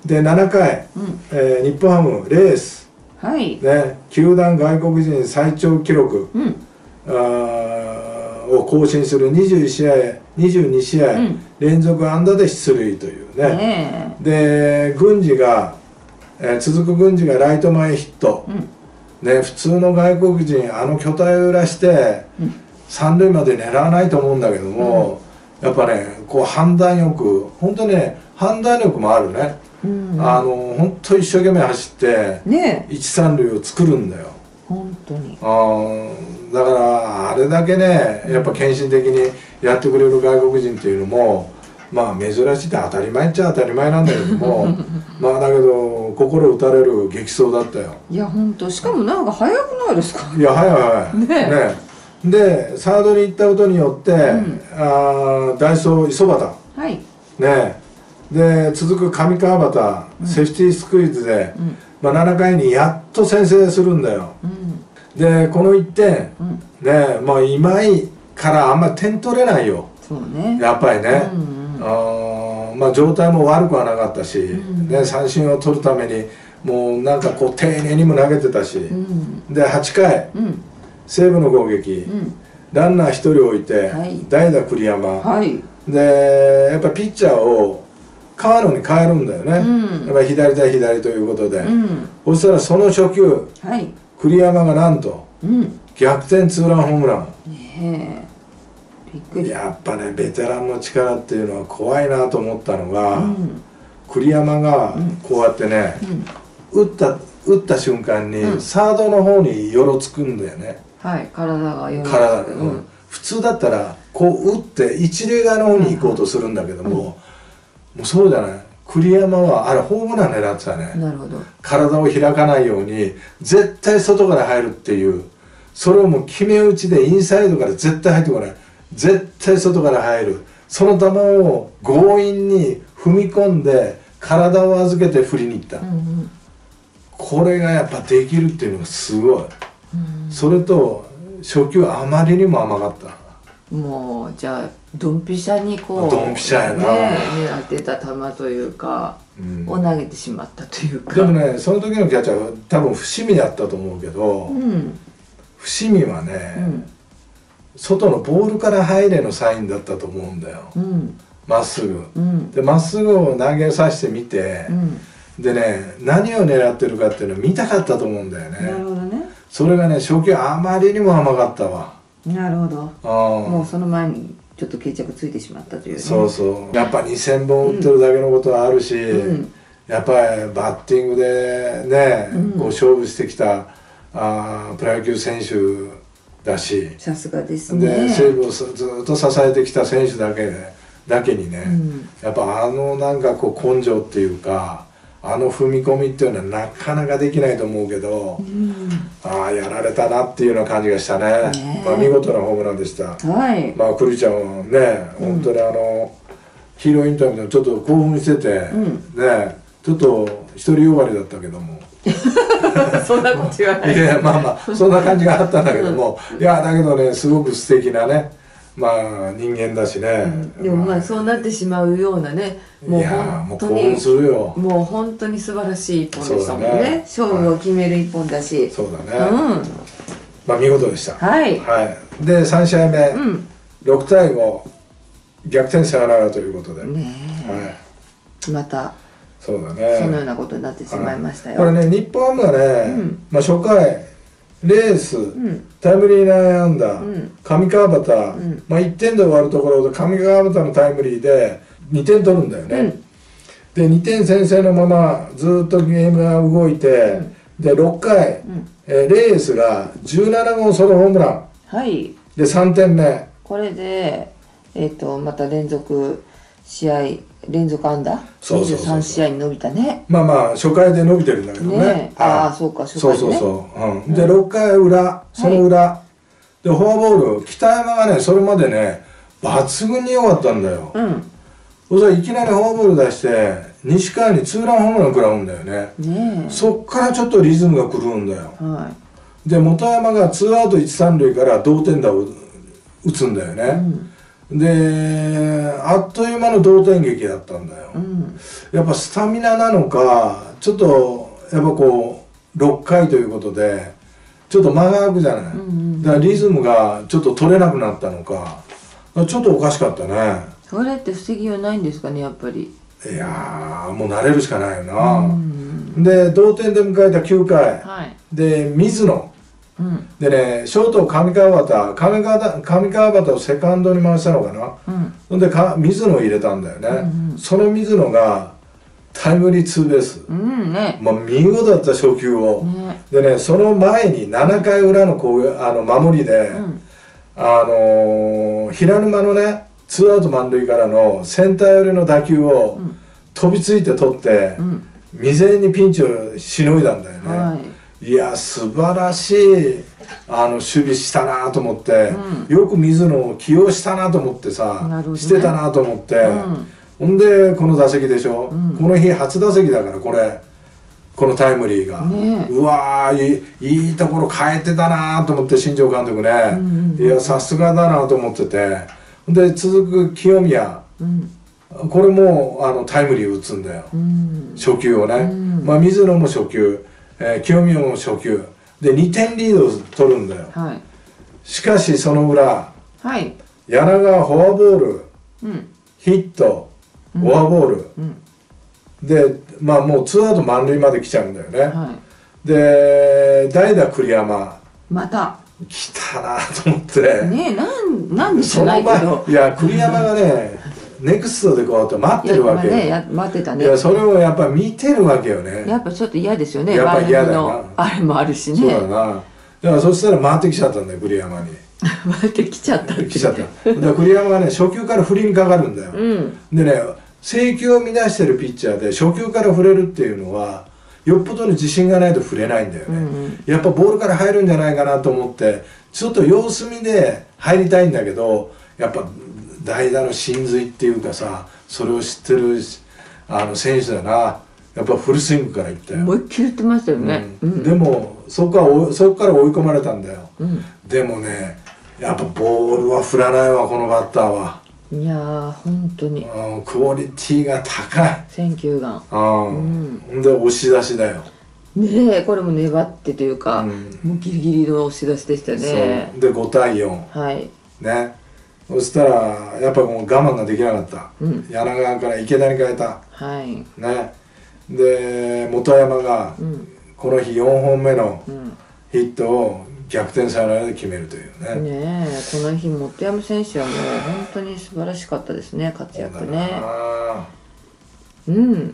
でななかい、うん、えー、日本ハムレース、はい、ね、球団外国人最長記録、うん、あを更新するにじゅういちしあいにじゅうにしあい、うん、連続安打で出塁というね。ねで郡司が、えー、続く郡司がライト前ヒット、うん、ね、普通の外国人あの巨体を揺らして、うん、三塁まで狙わないと思うんだけども、うん、やっぱねこう判断力本当ね判断力もあるね、うん、あの本当一生懸命走って一三塁を作るんだよ本当に。 あだからあれだけねやっぱ献身的にやってくれる外国人っていうのもまあ珍しいって当たり前っちゃ当たり前なんだけどもまあだけど心打たれる激走だったよ。 いや本当しかもなんか速くないですか。 いや速い速いねえねでサードに行ったことによって、うん、あダイソー磯端、はい、ねで続く上川端、うん、セーフティースクイズで、うん、まあ、ななかいにやっと先制するんだよ、うん、でこのいってん、うん、ねまあ今井からあんまり点取れないよそう、ね、やっぱりね、うんうん、あまあ状態も悪くはなかったし、うん、ね、三振を取るためにもうなんかこう丁寧にも投げてたし、うん、ではちかい、うん、西武の攻撃、うん、ランナーひとり置いて、はい、代打栗山、はい、でやっぱピッチャーを川野に変えるんだよね、うん、やっぱ左対左ということで、うん、そしたらその初球、はい、栗山がなんと、うん、逆転ツーランホームラン、ねえびっくり。やっぱねベテランの力っていうのは怖いなと思ったのが、うん、栗山がこうやってね、うん、打った打った瞬間に、うん、サードの方によろつくんだよね、はい、体がよろつく、体、うん、普通だったらこう打って一塁側の方に行こうとするんだけども、うん、もうそうじゃない。栗山はあれホームラン狙ってたね。なるほど。体を開かないように絶対外から入るっていう、それをもう決め打ちでインサイドから絶対入ってこない、絶対外から入る、その球を強引に踏み込んで体を預けて振りに行った、うんうん、これがやっぱできるっていうのがすごい、うん、それと初球あまりにも甘かった、 もうじゃあドンピシャにこうドンピシャやな、 ね、狙ってた球というか、うん、を投げてしまったというか。 でもねその時のキャッチャーは多分伏見だったと思うけど、うん、伏見はね、うん、外のボールから入れのサインだったと思うんだよ、ま、うん、っすぐ、うん、でまっすぐを投げさせてみて、うん、でね何を狙ってるかっていうのを見たかったと思うんだよね。 なるほどね。 それがね初球あまりにも甘かったわ。 なるほど。もうその前にちょっと決着ついてしまったという、ね、 そうそうやっぱにせんぼん打ってるだけのことはあるし、うん、やっぱりバッティングでね、うん、こう勝負してきたあプロ野球選手だし、 さすがですね。 で西武をずっと支えてきた選手だけだけにね、うん、やっぱあのなんかこう根性っていうかあの踏み込みっていうのはなかなかできないと思うけど、うん、ああやられたなっていうような感じがしたね。ねまあ見事なホームランでした。はい。まあクリちゃんはね、うん、本当にあのヒーローインタビューでちょっと興奮してて、うん、ねちょっと独りよがりだったけども。 そんなこと言わない。 いやまあまあそんな感じがあったんだけども、うん、いやだけどねすごく素敵なね。まあ人間だしね、うん、 でもまあそうなってしまうようなね、 もう本当にするよ。 もう本当に素晴らしい一本でしたもんね。ね勝負を決める一本だし、 そうだね、うん、まあ見事でした。 はい、 はい、でさん試合目、うん、ろくたいご逆転サヨナラということで、ね、 はい、またそうだねそのようなことになってしまいましたよ。 これね日本ハムがね、うん、まあ初回レース、うん、タイムリー内野安打、うん、上川端、うん、まあいってんで終わるところで上川端のタイムリーでにてん取るんだよね、うん、でにてん先制のままずっとゲームが動いて、うん、でろっかい、うん、えー、レースがじゅうななごうソロホームラン、はい、でさんてんめこれで、えー、とまた連続試合連続安打にじゅうさん試合に伸びたね。 まあまあ初回で伸びてるんだけどね。ねああそうか初回ね。 そうそうそう、うん、でろっかい裏その裏、はい、でフォアボール北山がねそれまでね抜群に良かったんだよ。うん、そしたらいきなりフォアボール出して西川にツーランホームラン食らうんだよね。ねそっからちょっとリズムが狂うんだよ。はい、で本山がツーアウトいちさんるいから同点打を打つんだよね。うんであっという間の同点劇だったんだよ、うん、やっぱスタミナなのかちょっとやっぱこうろっかいということでちょっと間が空くじゃない、うんうん、だからリズムがちょっと取れなくなったのかちょっとおかしかったね。 それって防ぎはないんですかねやっぱり。 いやーもう慣れるしかないよな、うん、で同点で迎えたきゅうかい、はい、で水野うん、でねショート上川端上川上川端をセカンドに回したのかな、うん、でか水野を入れたんだよね、うんうん、その水野がタイムリーツーベース、うんねまあ、見事だった初球を、ね、でねその前にななかい裏のこうあの守りで、うん、あのー、平沼のねツーアウト満塁からのセンター寄りの打球を飛びついて取って、うん、未然にピンチをしのいだんだよね、はい、いや素晴らしいあの守備したなと思って、うん、よく水野を起用したなと思ってさ、ね、してたなと思って、うん、ほんでこの打席でしょ、うん、この日初打席だからこれこのタイムリーが、ね、うわーいい、いいところ変えてたなと思って新庄監督ね、うんうん、いやさすがだなと思っててで続く清宮、うん、これもあのタイムリー打つんだよ、うん、初球をね、うん、まあ水野も初球えー、清宮も初球でにてんリードを取るんだよ、はい、しかしその裏、はい、柳川フォアボール、うん、ヒットフォアボール、うん、でまあもうツーアウト満塁まで来ちゃうんだよね、はい、で代打栗山また来たなと思ってねえなんなんでしょないけどいや栗山がねネクストでこうやって待ってるわけよ、 ね、や待ってたね。 いやそれをやっぱ見てるわけよね。 やっぱちょっと嫌ですよね。 やっぱ嫌だな。 あれもあるしね。 そうだな。だからそしたら回ってきちゃったんだよ栗山に。 回ってきちゃったって。 来ちゃった。だから栗山がね初球から振りにかかるんだよ。うん、でね制球を乱してるピッチャーで初球から振れるっていうのはよっぽどの自信がないと振れないんだよね。うんうん、やっぱボールから入るんじゃないかなと思ってちょっと様子見で入りたいんだけどやっぱ代打の真髄っていうかさそれを知ってるあの選手だなやっぱフルスイングからいったよ思いっきり言ってましたよね、 うんうん、でもそこからそこから追い込まれたんだよ、うん、でもねやっぱボールは振らないわこのバッターは。 いやー本当に、 うん、クオリティが高い。 選球眼。 うん、うん、で押し出しだよねえ。これも粘ってというか、うん、もうギリギリの押し出しでしたね。 そうでごたいよん、はいね。そしたらやっぱもう我慢ができなかった、うん、柳川から池田に変えた、はいね。で本山がこの日よんほんめのヒットを逆転サヨナラで決めるというね。 ねえ、この日本山選手はもう本当に素晴らしかったですね、活躍ね。うん。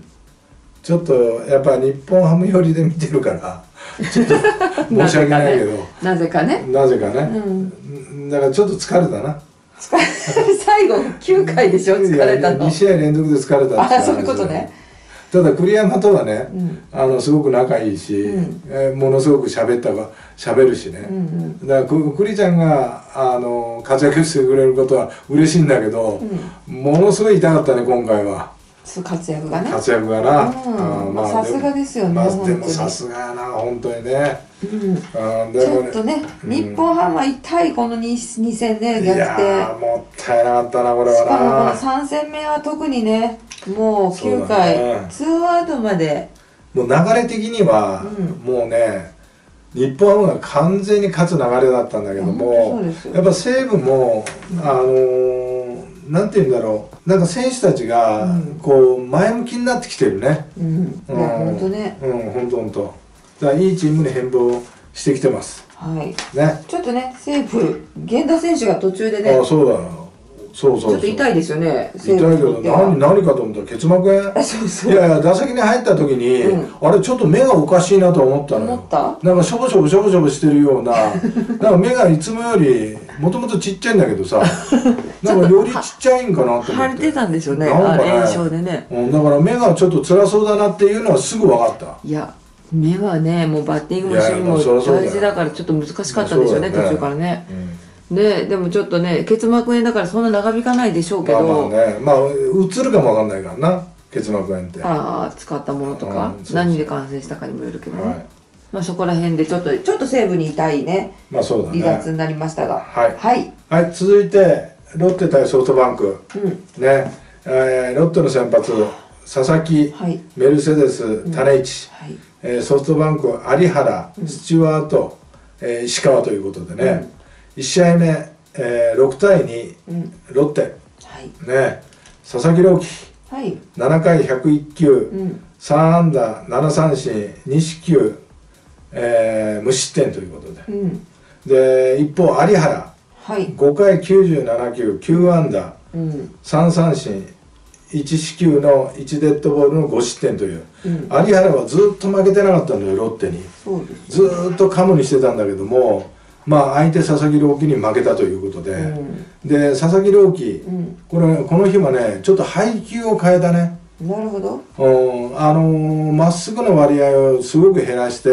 ちょっとやっぱ日本ハム寄りで見てるからちょっと申し訳ないけどなぜかねなぜかね、うん、だからちょっと疲れたな。 最後きゅうかいでしょ、疲れたの。 にしあい連続で疲れたって。 あ、そういうことね。 ただ栗山とはね、うん、あのすごく仲いいし、うん、えー、ものすごく喋ったか喋るしね、うんうん、だから栗ちゃんがあの活躍してくれることは嬉しいんだけど、うん、ものすごい痛かったね今回は。 活躍がね。 活躍がな。 さすがですよね。 まあ、でもさすがやな本当にね。 うん、ちょっとね、うん、日本ハムは痛いこの 2, 2戦で逆転。いやもったいなかったなこれはな。 しかもこのさん戦目は特にね、もうきゅうかい、ね、ツーアウトまで。 もう流れ的には、うん、もうね日本ハムが完全に勝つ流れだったんだけども、やっぱ西武も、うん、あのーなんて言うんだろう、なんか選手たちがこう前向きになってきてるね。うん、いや本当ね。うん、本当本当。だからいいチームに変貌してきてます。はい。ね。ちょっとね、西武源田選手が途中でね。あ、そうだよ。そうそうそう。ちょっと痛いですよね。痛いけど何何かと思ったら結膜炎。そうそう。いやいや打席に入った時に、うん、あれちょっと目がおかしいなと思ったのよ。思った？なんかしょぼしょぼしょぼしょぼしてるような、なんか目がいつもよりもともとちっちゃいんだけどさ、なんかよりちっちゃいんかなと思って。腫れてたんですよね。なんかね、炎症でね。うん、だから目がちょっと辛そうだなっていうのはすぐ分かった。いや。目はね、もうバッティングも守備も大事だからちょっと難しかったんでしょうね、途中からね。ね、でもちょっとね結膜炎だからそんな長引かないでしょうけど、まあまあね、まあうつるかもわかんないからな、結膜炎って。ああ、使ったものとか、うん、何で感染したかにもよるけどね、はい、まあそこら辺でちょっとちょっと西武に痛いね、まあそうだね、離脱になりましたが、はいはい、はい、続いてロッテ対ソフトバンク、うん、ね、えー、ロッテの先発佐々木、はい、メルセデス、種市、うん、はい、えー、ソフトバンク有原、うん、スチュワート、えー、石川ということでね、うん、いち試合目、えー、ろくたいに、うん、ロッテ、はい、ね、佐々木朗希、はい、ななかいひゃくいっきゅう、うん、さんあんだななさんしんにしきゅう、えー、無失点ということで、うん、で一方有原、はい、ごかいきゅうじゅうななきゅうきゅうあんだ、うん、さんさんしんいちしきゅうのいちデッドボールのご失点という、うん、有原はずっと負けてなかったんだよロッテに。そうです、ね、ずっとカムにしてたんだけども、まあ相手佐々木朗希に負けたということで、うん、で佐々木朗希、うん、これこの日はねちょっと配球を変えたね。なるほど。あのまっすぐの割合をすごく減らして、うん、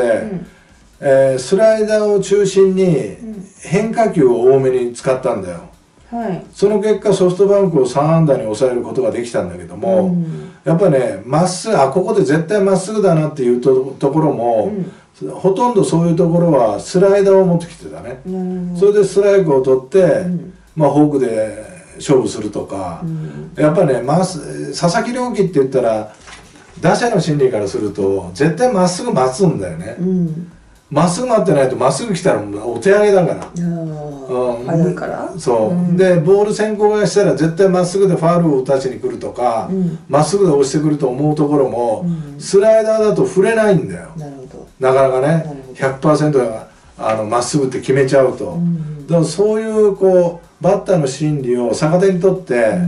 えー、スライダーを中心に変化球を多めに使ったんだよ。はい、その結果ソフトバンクをさんあんだに抑えることができたんだけども、うん、やっぱりねまっすぐ、あここで絶対まっすぐだなっていう と, ところも、うん、ほとんどそういうところはスライダーを持ってきてたね、うん、それでストライクを取って、うん、まあ、フォークで勝負するとか、うん、やっぱねまっす佐々木朗希って言ったら打者の心理からすると絶対まっすぐ待つんだよね。ま、うん、っすぐ待ってないとまっすぐ来たらお手上げだから。早いからそう、うん、でボール先行がしたら絶対まっすぐでファウルを打たしに来るとかま、うん、っすぐで押してくると思うところも、うん、スライダーだと振れないんだよ。なるほど。なかなかね ひゃくパーセント まっすぐって決めちゃうと、うん、だからそういうこうバッターの心理を逆手にとって、うん、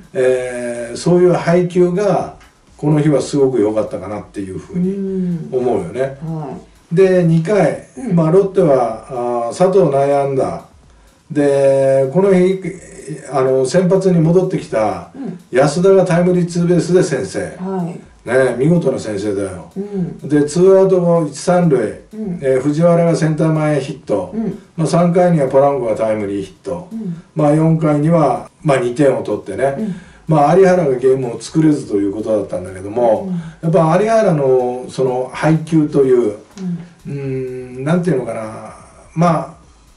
えー、そういう配球がこの日はすごく良かったかなっていうふうに思うよね、うん、はい、でにかい、うん、まあ、ロッテはあ佐藤内野安打でこの日あの先発に戻ってきた安田がタイムリーツーベースで先制、はいね、見事な先制だよ、うん、でツーアウト後いちさんるい、うん、えー、藤原がセンター前ヒット、うん、まあ、さんかいにはポランコがタイムリーヒット、うん、まあ、よんかいには、まあ、にてんを取ってね、うん、まあ、有原がゲームを作れずということだったんだけども、うん、やっぱ有原のその配球という、うん、うーんなんていうのかな、まあ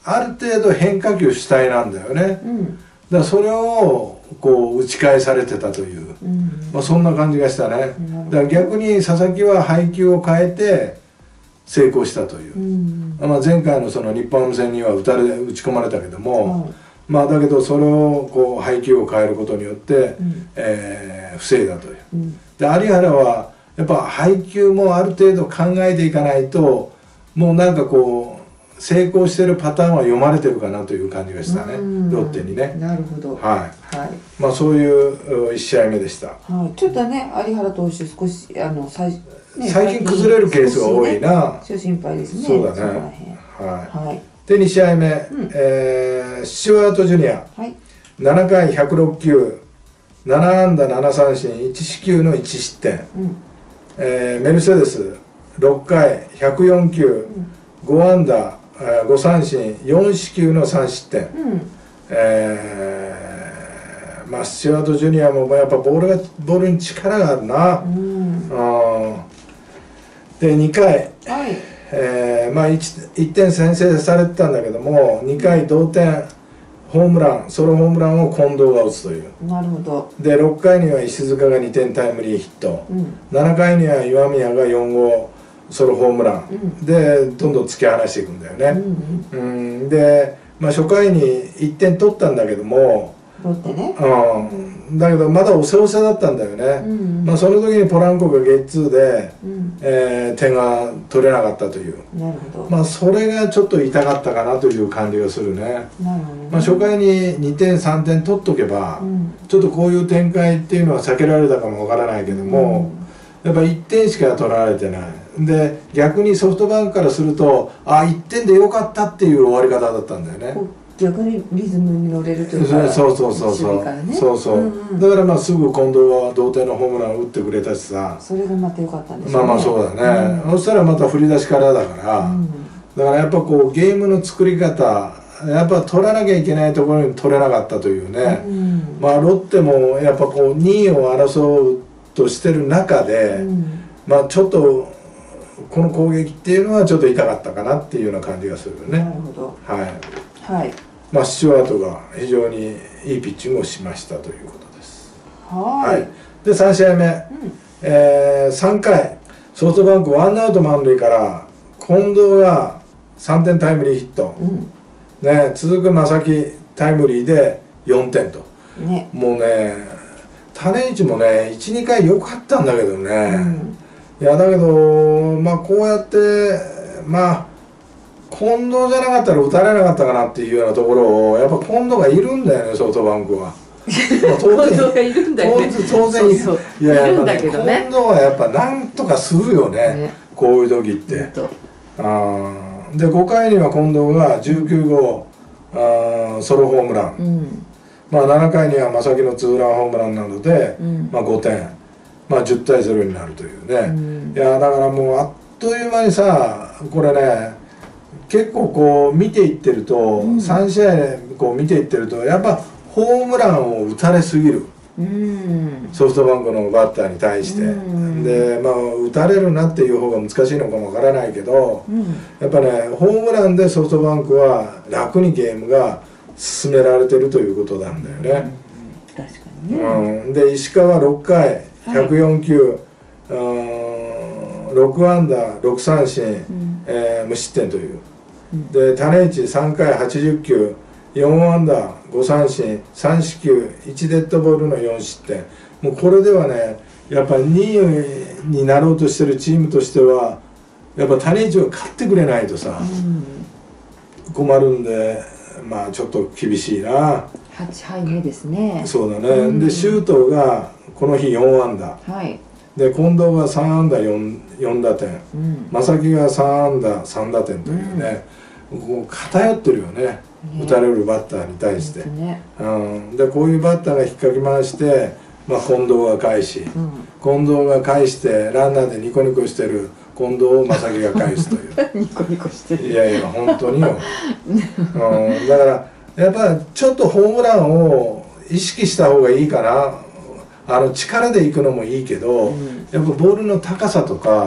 ある程度変化球主体なんだよね、うん、だからそれをこう打ち返されてたという、うん、まあ、そんな感じがしたね、うん、だから逆に佐々木は配球を変えて成功したという、うん、まあ、前回のその日本ハム戦には打たれ打ち込まれたけども、うん、まあだけどそれをこう配球を変えることによって、うん、えー、防いだという、うん、で有原はやっぱ配球もある程度考えていかないともうなんかこう成功してるパターンは読まれてるかなという感じがしたね、ロッテにね。 なるほど。 はい。はい。まあそういういち試合目でした。 はい。ちょっとね有原投手少しあの最、 ね、最近崩れるケースが多いな。 ちょっと心配ですね。 そうだね。はい。はい。でに試合目、うん、えー、スチュワートジュニア、はい、ななかいひゃくろっきゅう、ななあんだななさんしん、いちしきゅうのいちしってん、うん、えー、メルセデスろっかいひゃくよんきゅう、うん、ごあんだごさんしん、よんしきゅうのさんしってん、うん、えー、まあスチュワートジュニアもやっぱボールがボールに力があるな、うん、あでにかい、はい、えー、まあ 1, いってん先制されてたんだけどもにかい同点ホームランソロホームランを近藤が打つという。 なるほど。 でろっかいには石塚がにてんタイムリーヒット、うん、ななかいには岩宮がよんごうソロホームラン、うん、でどんどん突き放していくんだよね、うん、うん、で、まあ、初回にいってん取ったんだけどもロッテね、 うん、だけどまだ押せ押せだったんだよね、うん、まあ、その時にポランコがゲッツーで、うん、えー、点が取れなかったという。なるほど。まあそれがちょっと痛かったかなという感じがするね。なるほどね。まあ初回ににてんさんてん取っとけば、うん、ちょっとこういう展開っていうのは避けられたかもわからないけども、うん、やっぱいってんしか取られてない。で逆にソフトバンクからするとあいってんでよかったっていう終わり方だったんだよね。 逆にリズムに乗れるというか、 そうそうそうそう、ね、そうそう、うんうん、だからまあすぐ近藤は同点のホームランを打ってくれたしさ、 それがまた良かったんですね。 まあまあそうだね、うん、そしたらまた振り出しからだから、うん、だからやっぱこうゲームの作り方やっぱ取らなきゃいけないところに取れなかったというね、うん、まあロッテもやっぱこうにいを争うとしてる中で、うん、まあちょっとこの攻撃っていうのはちょっと痛かったかなっていうような感じがするよね。 なるほど。 はいはい。 まあスチュワートが非常にいいピッチングをしましたということです。 はい、はい。 でさん試合目、うん、えー、さんかいソフトバンクワンアウト満塁から近藤がさんてんタイムリーヒット、うん、ね、続く正木タイムリーでよんてんと、ね、もうね種市もねいちにかい良かったんだけどね、うん、いやだけどまあこうやってまあ近藤じゃなかったら打たれなかったかなっていうようなところをやっぱ近藤がいるんだよねソフトバンクは。 まあ、当然近藤がいるんだよね。 当然いやいや、ね、近藤はやっぱなんとかするよね、ね、こういう時って。あでごかいには近藤がじゅうきゅうごうあソロホームラン、うん、まあななかいには正木のツーランホームランなので、うん、まあごてん、まあじゅったいゼロになるというね、うん、いやだからもうあっという間にさこれね結構こう見ていってると、うん、さん試合こう見ていってるとやっぱホームランを打たれすぎる、うん、ソフトバンクのバッターに対して、うん、でまあ打たれるなっていう方が難しいのかもわからないけど、うん、やっぱねホームランでソフトバンクは楽にゲームが進められてるということなんだよね。 うん、確かにね、 うん、で石川ろっかいひゃくよんきゅう、はい、ろくあんだろくさんしん、うん、えー、無失点という。で種市さんかいはちじゅっきゅうよんあんだごさんしんさんしきゅういちデッドボールのよんしってん、もうこれではねやっぱにいになろうとしてるチームとしてはやっぱ種市は勝ってくれないとさ、うん、困るんでまあちょっと厳しいな。 はちはいめですね。 そうだね、うん、で周東がこの日よんあんだ、はい、で近藤がさんあんだ 4, 4打点、うん、正木がさんあんださんだてんというね、うん、こう偏ってるよね、打たれるバッターに対して、ね、うん、でこういうバッターが引っかき回して、まあ、近藤が返し、うん、近藤が返してランナーでニコニコしてる近藤を正木が返すというニコニコしてる、 いやいや本当によ、うん、だからやっぱちょっとホームランを意識した方がいいかな。あの力でいくのもいいけど、うん、やっぱボールの高さとか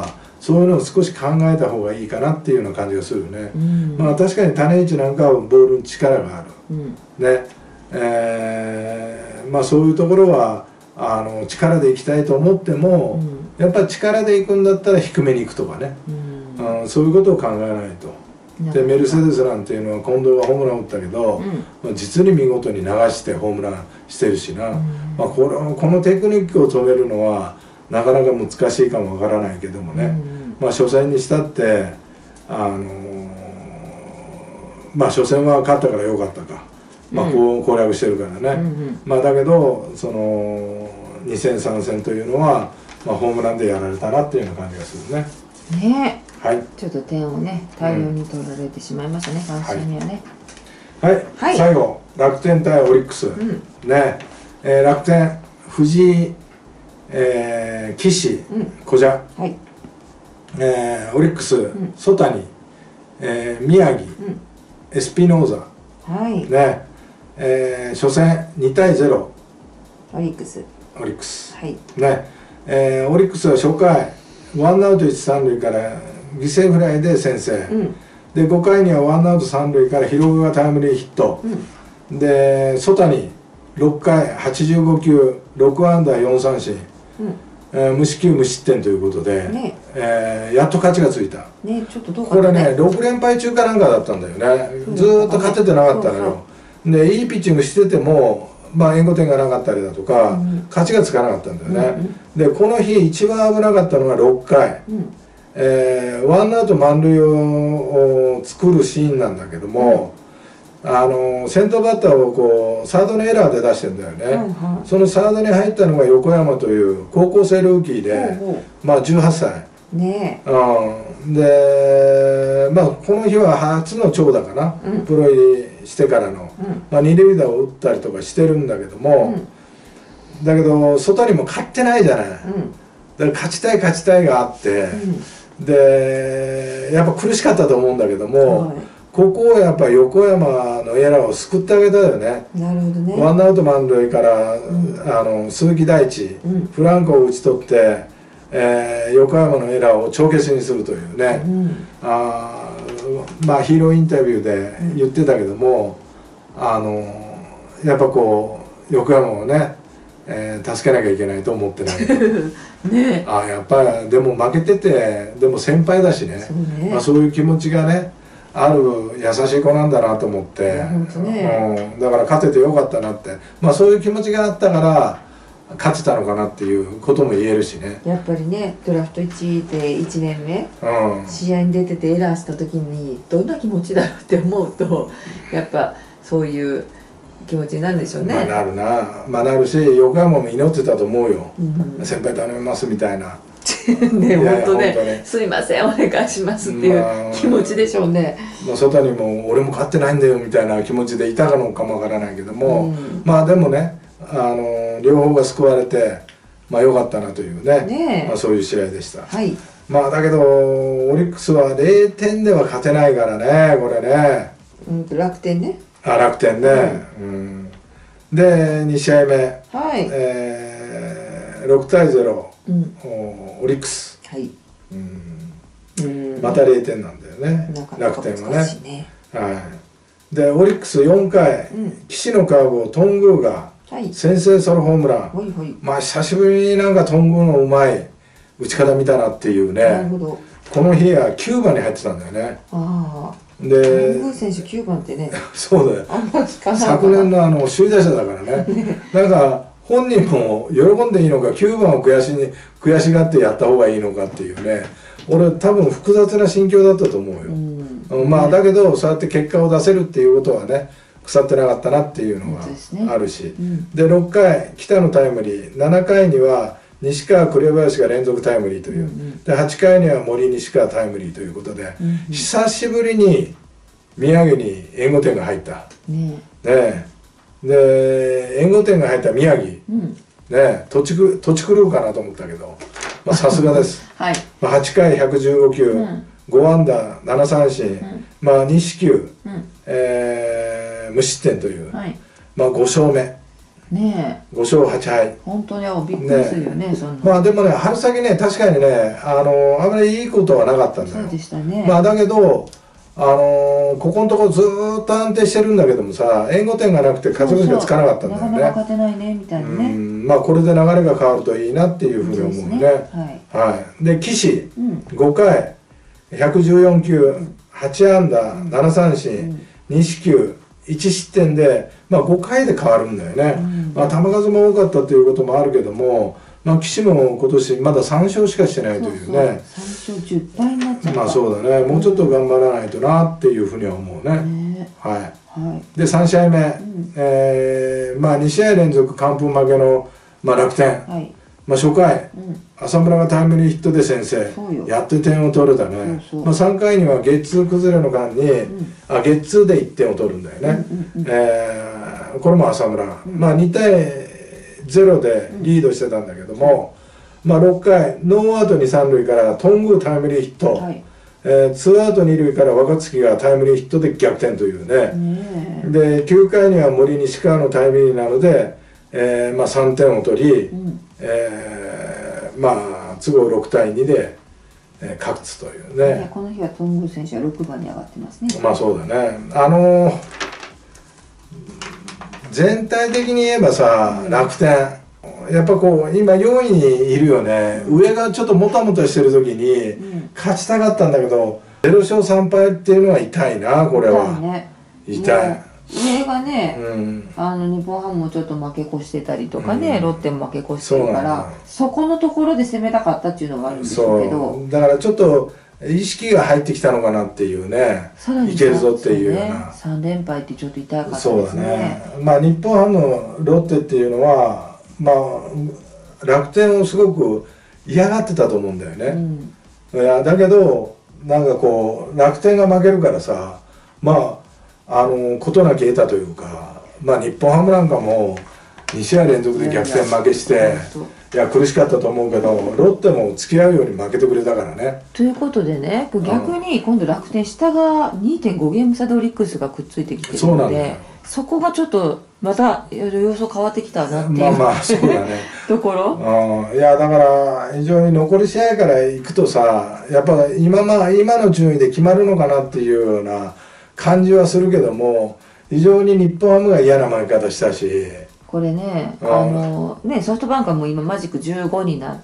そういうのを少し考えた方がいいかなっていうような感じがするね。うん、まあ確かに種市なんかはボールに力がある、うん、ね、えー、まあそういうところはあの力でいきたいと思っても、うん、やっぱり力でいくんだったら低めにいくとかね、うん、あそういうことを考えないと。でメルセデスなんていうのは近藤がホームラン打ったけど、うん、実に見事に流してホームランしてるしな、うん、まあ、このこのテクニックを止めるのはなかなか難しいかもわからないけどもね、うん、まあ初戦にしたってあのー、まあ初戦は勝ったからよかったか、まあ、こう攻略してるからね、うんうん、まあだけどそのに戦さん戦というのは、まあ、ホームランでやられたなっていうような感じがするね。 ねえ、 はい、 ちょっと点をね大量に取られてしまいましたね、阪神にはね。 はい、はいはい、最後楽天対オリックス、うん、ね、えー、楽天藤井、えー、岸、うん、小蛇、はい、えー、オリックス、うん、曽谷、えー、宮城、うん、エスピノーザ、はい、ね、えー、初戦にたいゼロオリックスオリックス、はい、ね、えー、オリックスは初回ワンアウトいちさん塁から犠牲フライで先制、うん、でごかいにはワンアウトさん塁から広岡がタイムリーヒット、うん、で曽谷ろっかいはちじゅうごきゅうろくアンダーよん三振、うん、えー、無四球無失点ということで、ね、えー、やっと勝ちがついた、ね、ちょっとどうかね、これねろくれんぱい中かなんかだったんだよね、うん、ずーっと勝ててなかったのよ。でいいピッチングしててもまあ援護点がなかったりだとか、うん、勝ちがつかなかったんだよね、うんうん、でこの日一番危なかったのがろっかい、うん、えー、ワンアウト満塁を作るシーンなんだけども、うん、あの先頭バッターをこうサードのエラーで出してんだよね、はいはい、そのサードに入ったのが横山という高校生ルーキーで、はいはい、まあじゅうはっさいねえ、うん、でまあこの日は初の長打かな、うん、プロ入りしてからの、うん、まあ、二塁打を打ったりとかしてるんだけども、うん、だけど外にも勝ってないじゃない、うん、だから勝ちたい勝ちたいがあって、うん、でやっぱ苦しかったと思うんだけども、はい、ここをやっぱ横山のエラーを救ってあげたよね。なるほどね。ワンアウト満塁から、うん、あの鈴木大地、うん、フランコを打ち取って、えー、横山のエラーを帳消しにするというね、うん、あまあヒーローインタビューで言ってたけども、うん、あのやっぱこう横山をね、えー、助けなきゃいけないと思ってないね、あやっぱりでも負けててでも先輩だし ね, そうね、まあ、そういう気持ちがねある優しい子なんだなと思って、ね、うん、だから勝ててよかったなって、まあ、そういう気持ちがあったから勝てたのかなっていうことも言えるしね。やっぱりねドラフトいちいでいちねんめ、うん、試合に出ててエラーした時にどんな気持ちだろうって思うとやっぱそういう気持ちになるんでしょうね。まあなるな、まあなるし横山も祈ってたと思うよ、うん、先輩頼みますみたいなね、本当ね、ね、すいませんお願いしますっていう気持ちでしょうね。まあ、外にも俺も勝ってないんだよみたいな気持ちでいたのかもわからないけども、うん、まあでもねあの両方が救われてまあ良かったなという ね, ね、まあ、そういう試合でした、はい、まあだけどオリックスはぜろてんでは勝てないからねこれね、うん、楽天ね、あ楽天ね、うんうん、でに試合目、はい、えー、ろくたいゼロ、うん、オリックス、はい、うん、またぜろてんなんだよね楽天は ね, ね、はい、でオリックスよんかい、うん、岸のカーブを頓宮が先制ソロホームラン、はいはい、まあ久しぶりになんか頓宮のうまい打ち方見たなっていうね。なるほど。この日はきゅうばんに入ってたんだよね。ああ。で頓宮選手きゅうばんってねそうだよ、あんま聞かない昨年のあの首位打者だからねなんか本人も喜んでいいのかきゅうばんを悔しに悔しがってやった方がいいのかっていうね、俺多分複雑な心境だったと思うよ、うん、まあだけどそうやって結果を出せるっていうことはね腐ってなかったなっていうのがあるし、ね、うん、でろっかい北のタイムリー、ななかいには西川紅林が連続タイムリーという、うんうん、ではちかいには森西川タイムリーということで、うんうん、久しぶりに宮城に援護点が入った、ねね、で援護点が入った宮城、うん、ね、土地く土地狂うかなと思ったけどさすがです、はい、まあ、はちかいひゃくじゅうごきゅう、うん、ごアンダーなな三振、うん、まあに四球、うん、えー、無失点という、はい、まあご勝目ねえごしょうはちはい本当にびっくりするよね、そんな。 まあでもね春先ね確かにねあのあまりいいことはなかったんだよ。 そうでしたね。 まあだけどあのー、ここのところずーっと安定してるんだけどもさ、援護点がなくて勝ち星がつかなかったんだよね。 なかなか勝てないねみたいなね。 うん、まあこれで流れが変わるといいなっていうふうに思うね。ね、はい、はい。で岸、うん、ごかいひゃくじゅうよんきゅう、はちあんだ、うん、ななさんしん、うん、にしきゅう、いちしってんで、まあごかいで変わるんだよね。うん、まあ球数も多かったということもあるけども、まあ岸も今年まださんしょうしかしてないというね。 そうそう、さんしょうじゅっぱいになっちゃった。 まあそうだね、もうちょっと頑張らないとなっていうふうには思うね。ね、はい。はい、でさんしあいめ、うん、えー、まあにしあい連続完封負けの、まあ、楽天。はい、まあ初回、うん、浅村がタイムリーヒットで先制、やっと点を取れたね。そうそう、まあさんかいにはゲッツー崩れの間に、うん、あゲッツーでいってんを取るんだよね。えー、これも浅村、うん、まあにたいゼロでリードしてたんだけども、うん、まあろっかいノーアウトにさんるいから頓宮タイムリーヒット、はい、えー、ツーアウトにるいから若月がタイムリーヒットで逆転というね。ねできゅうかいには森西川のタイムリーなので、えーまあ、さんてんを取り、うん、えー、まあ都合ろくたいにで、えー、勝つというね。 この日は頓宮選手はろくばんに上がってますね。 まあそうだね。あのー、全体的に言えばさ、うん、楽天やっぱこう今よんいにいるよね、うん、上がちょっともたもたしてる時に、うん、勝ちたかったんだけどゼロしょうさんぱいっていうのは痛いな、これは。痛いね。痛い。 上がね、うん、あの日本ハムもちょっと負け越してたりとかね、うん、ロッテも負け越してるから そ, そこのところで攻めたかったっていうのがあるんでしょうけど、 だからちょっと意識が入ってきたのかなっていうね、いけるぞっていうような、 ね、さんれんぱいってちょっと痛かったですね。そうだね。 まあ日本ハムロッテっていうのはまあ楽天をすごく嫌がってたと思うんだよね、うん、いやだけどなんかこう楽天が負けるからさ、まああの事なき得たというか、まあ日本ハムなんかもにしあい連続で逆転負けして、いや苦しかったと思うけどロッテも付き合うように負けてくれたからね。 ということでね、逆に今度楽天下が にてんご ゲーム差でオリックスがくっついてきてるので、そこがちょっとまた様子変わってきたなっていう、まあまあそうだねところ、 うん、いやだから非常に残り試合からいくとさ、やっぱ今、まあ、今の順位で決まるのかなっていうような感じはするけども、非常に日本ハムが嫌な負け方したし、 これね、あのねソフトバンクはもう今マジックじゅうごになって、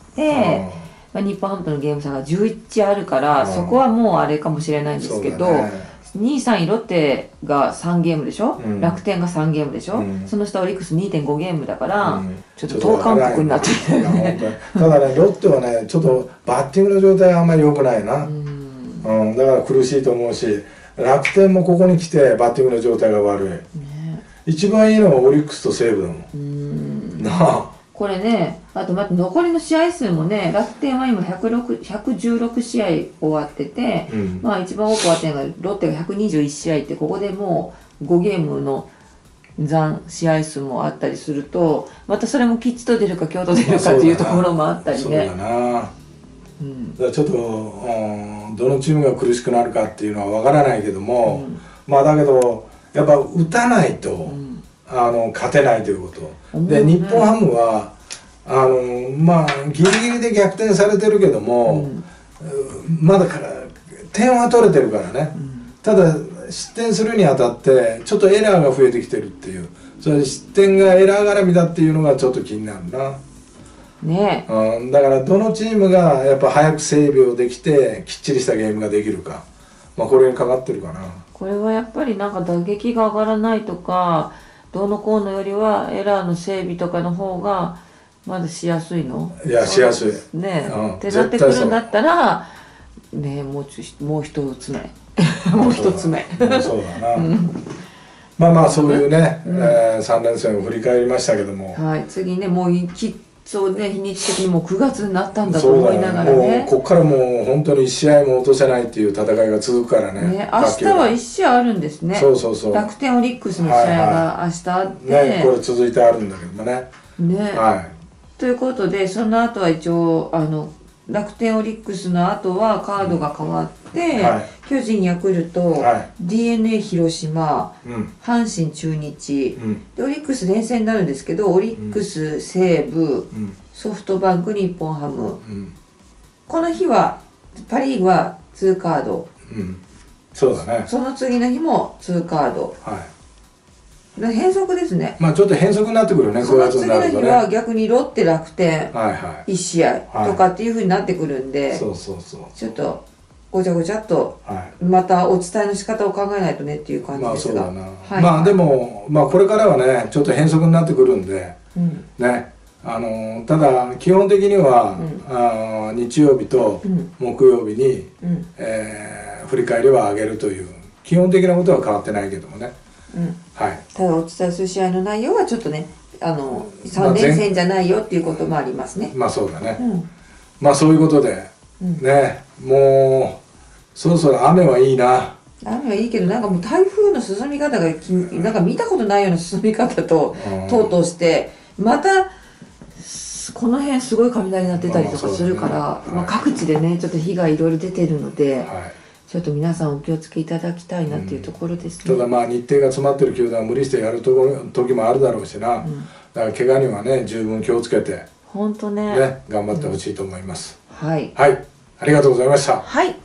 まあ、日本ハムとのゲーム差がじゅういちあるから、そこはもうあれかもしれないんですけど、にいさんいロッテがさんゲームでしょ、うん、楽天がさんゲームでしょ、うん、その下オリックス にてんご ゲームだから、うん、ちょっと等間隔になってきてるね。 ただねロッテはねちょっとバッティングの状態はあんまり良くないな、うんうん、だから苦しいと思うし、楽天もここに来てバッティングの状態が悪い、ね、一番いいのはオリックスと西武だもん、うん、なあこれね、あとまた残りの試合数もね、楽天は今ひゃくろく ひゃくじゅうろくしあい終わってて、うん、まあ一番多く終わってるのがロッテがひゃくにじゅういちしあいって、ここでもうごゲームの残試合数もあったりすると、またそれも吉と出るか京と出るかっていうところもあったりね。そうだな、うん、だからちょっと、 うん、どのチームが苦しくなるかっていうのはわからないけども、うん、まあだけどやっぱ打たないと、うん、あの勝てないということ、うん、で、ね、日本ハムはあのまあギリギリで逆転されてるけども、うん、まだから点は取れてるからね、うん、ただ失点するにあたってちょっとエラーが増えてきてるっていう、それ失点がエラー絡みだっていうのがちょっと気になるな。ねえ、うん、だからどのチームがやっぱ早く整備をできてきっちりしたゲームができるか、まあ、これにかかってるかな。 これはやっぱりなんか打撃が上がらないとかどうのこうのよりはエラーの整備とかの方がまだしやすいの？ いやしやすいねえ、うん、ってなってくるんだったらねえ、もうちもう一つ目もう一つ目そうだな、うん、まあまあそういうね、うん、えー、さんれんせんを振り返りましたけども、 はい、次ねもうきそうね、日にち的にもうくがつになったんだと思いながらね、 もうここからもう本当にいち試合も落とせないっていう戦いが続くからね。 ね、明日はいち試合あるんですね。 そうそうそう、 楽天オリックスの試合が明日あって、 はいはい、ね、これ続いてあるんだけどもね。 ね、はい、ということでその後は一応あの楽天オリックスの後はカードが変わって、うん、はい、 巨人、ヤクルト、はい、ディーエヌエー 広島、うん、阪神、中日、うん、でオリックス連戦になるんですけど、オリックス、西武、うん、ソフトバンク、日本ハム、うん、この日はパ・リーグはにカード、 うん、そうだね。 その次の日もにカード、はい、変則ですね。 まあちょっと変則になってくるね。 その次の日は逆にロッテ、楽天いち試合とかっていうふうになってくるんで、 そうそうそう、 ちょっとごちゃごちゃっとまたお伝えの仕方を考えないとねっていう感じですが、 まあそうだな、はい、まあでも、まあ、これからはねちょっと変則になってくるんで、うん、ね、あのただ基本的には、うん、あ日曜日と木曜日に、うん、えー、振り返りは上げるという基本的なことは変わってないけどもね、うん、はい、 ただお伝えする試合の内容はちょっとね、あのさん連戦じゃないよっていうこともありますね。 まあそうだね、うん、まあそういうことで、うん、ね、もうそろそろ雨はいいな。 雨はいいけど、なんかもう台風の進み方がなんか見たことないような進み方ととうとうしてまたこの辺すごい雷鳴ってたりとかするから、まあまあ各地でねちょっと被害いろいろ出てるので、はい、ちょっと皆さんお気をつけいただきたいなっていうところですね。 うん、ただまあ日程が詰まってる球団は無理してやるとこ時もあるだろうしな、うん、だから怪我にはね十分気をつけて本当ね、 ね頑張ってほしいと思います。 うん、はい、 はい、ありがとうございました。 はい。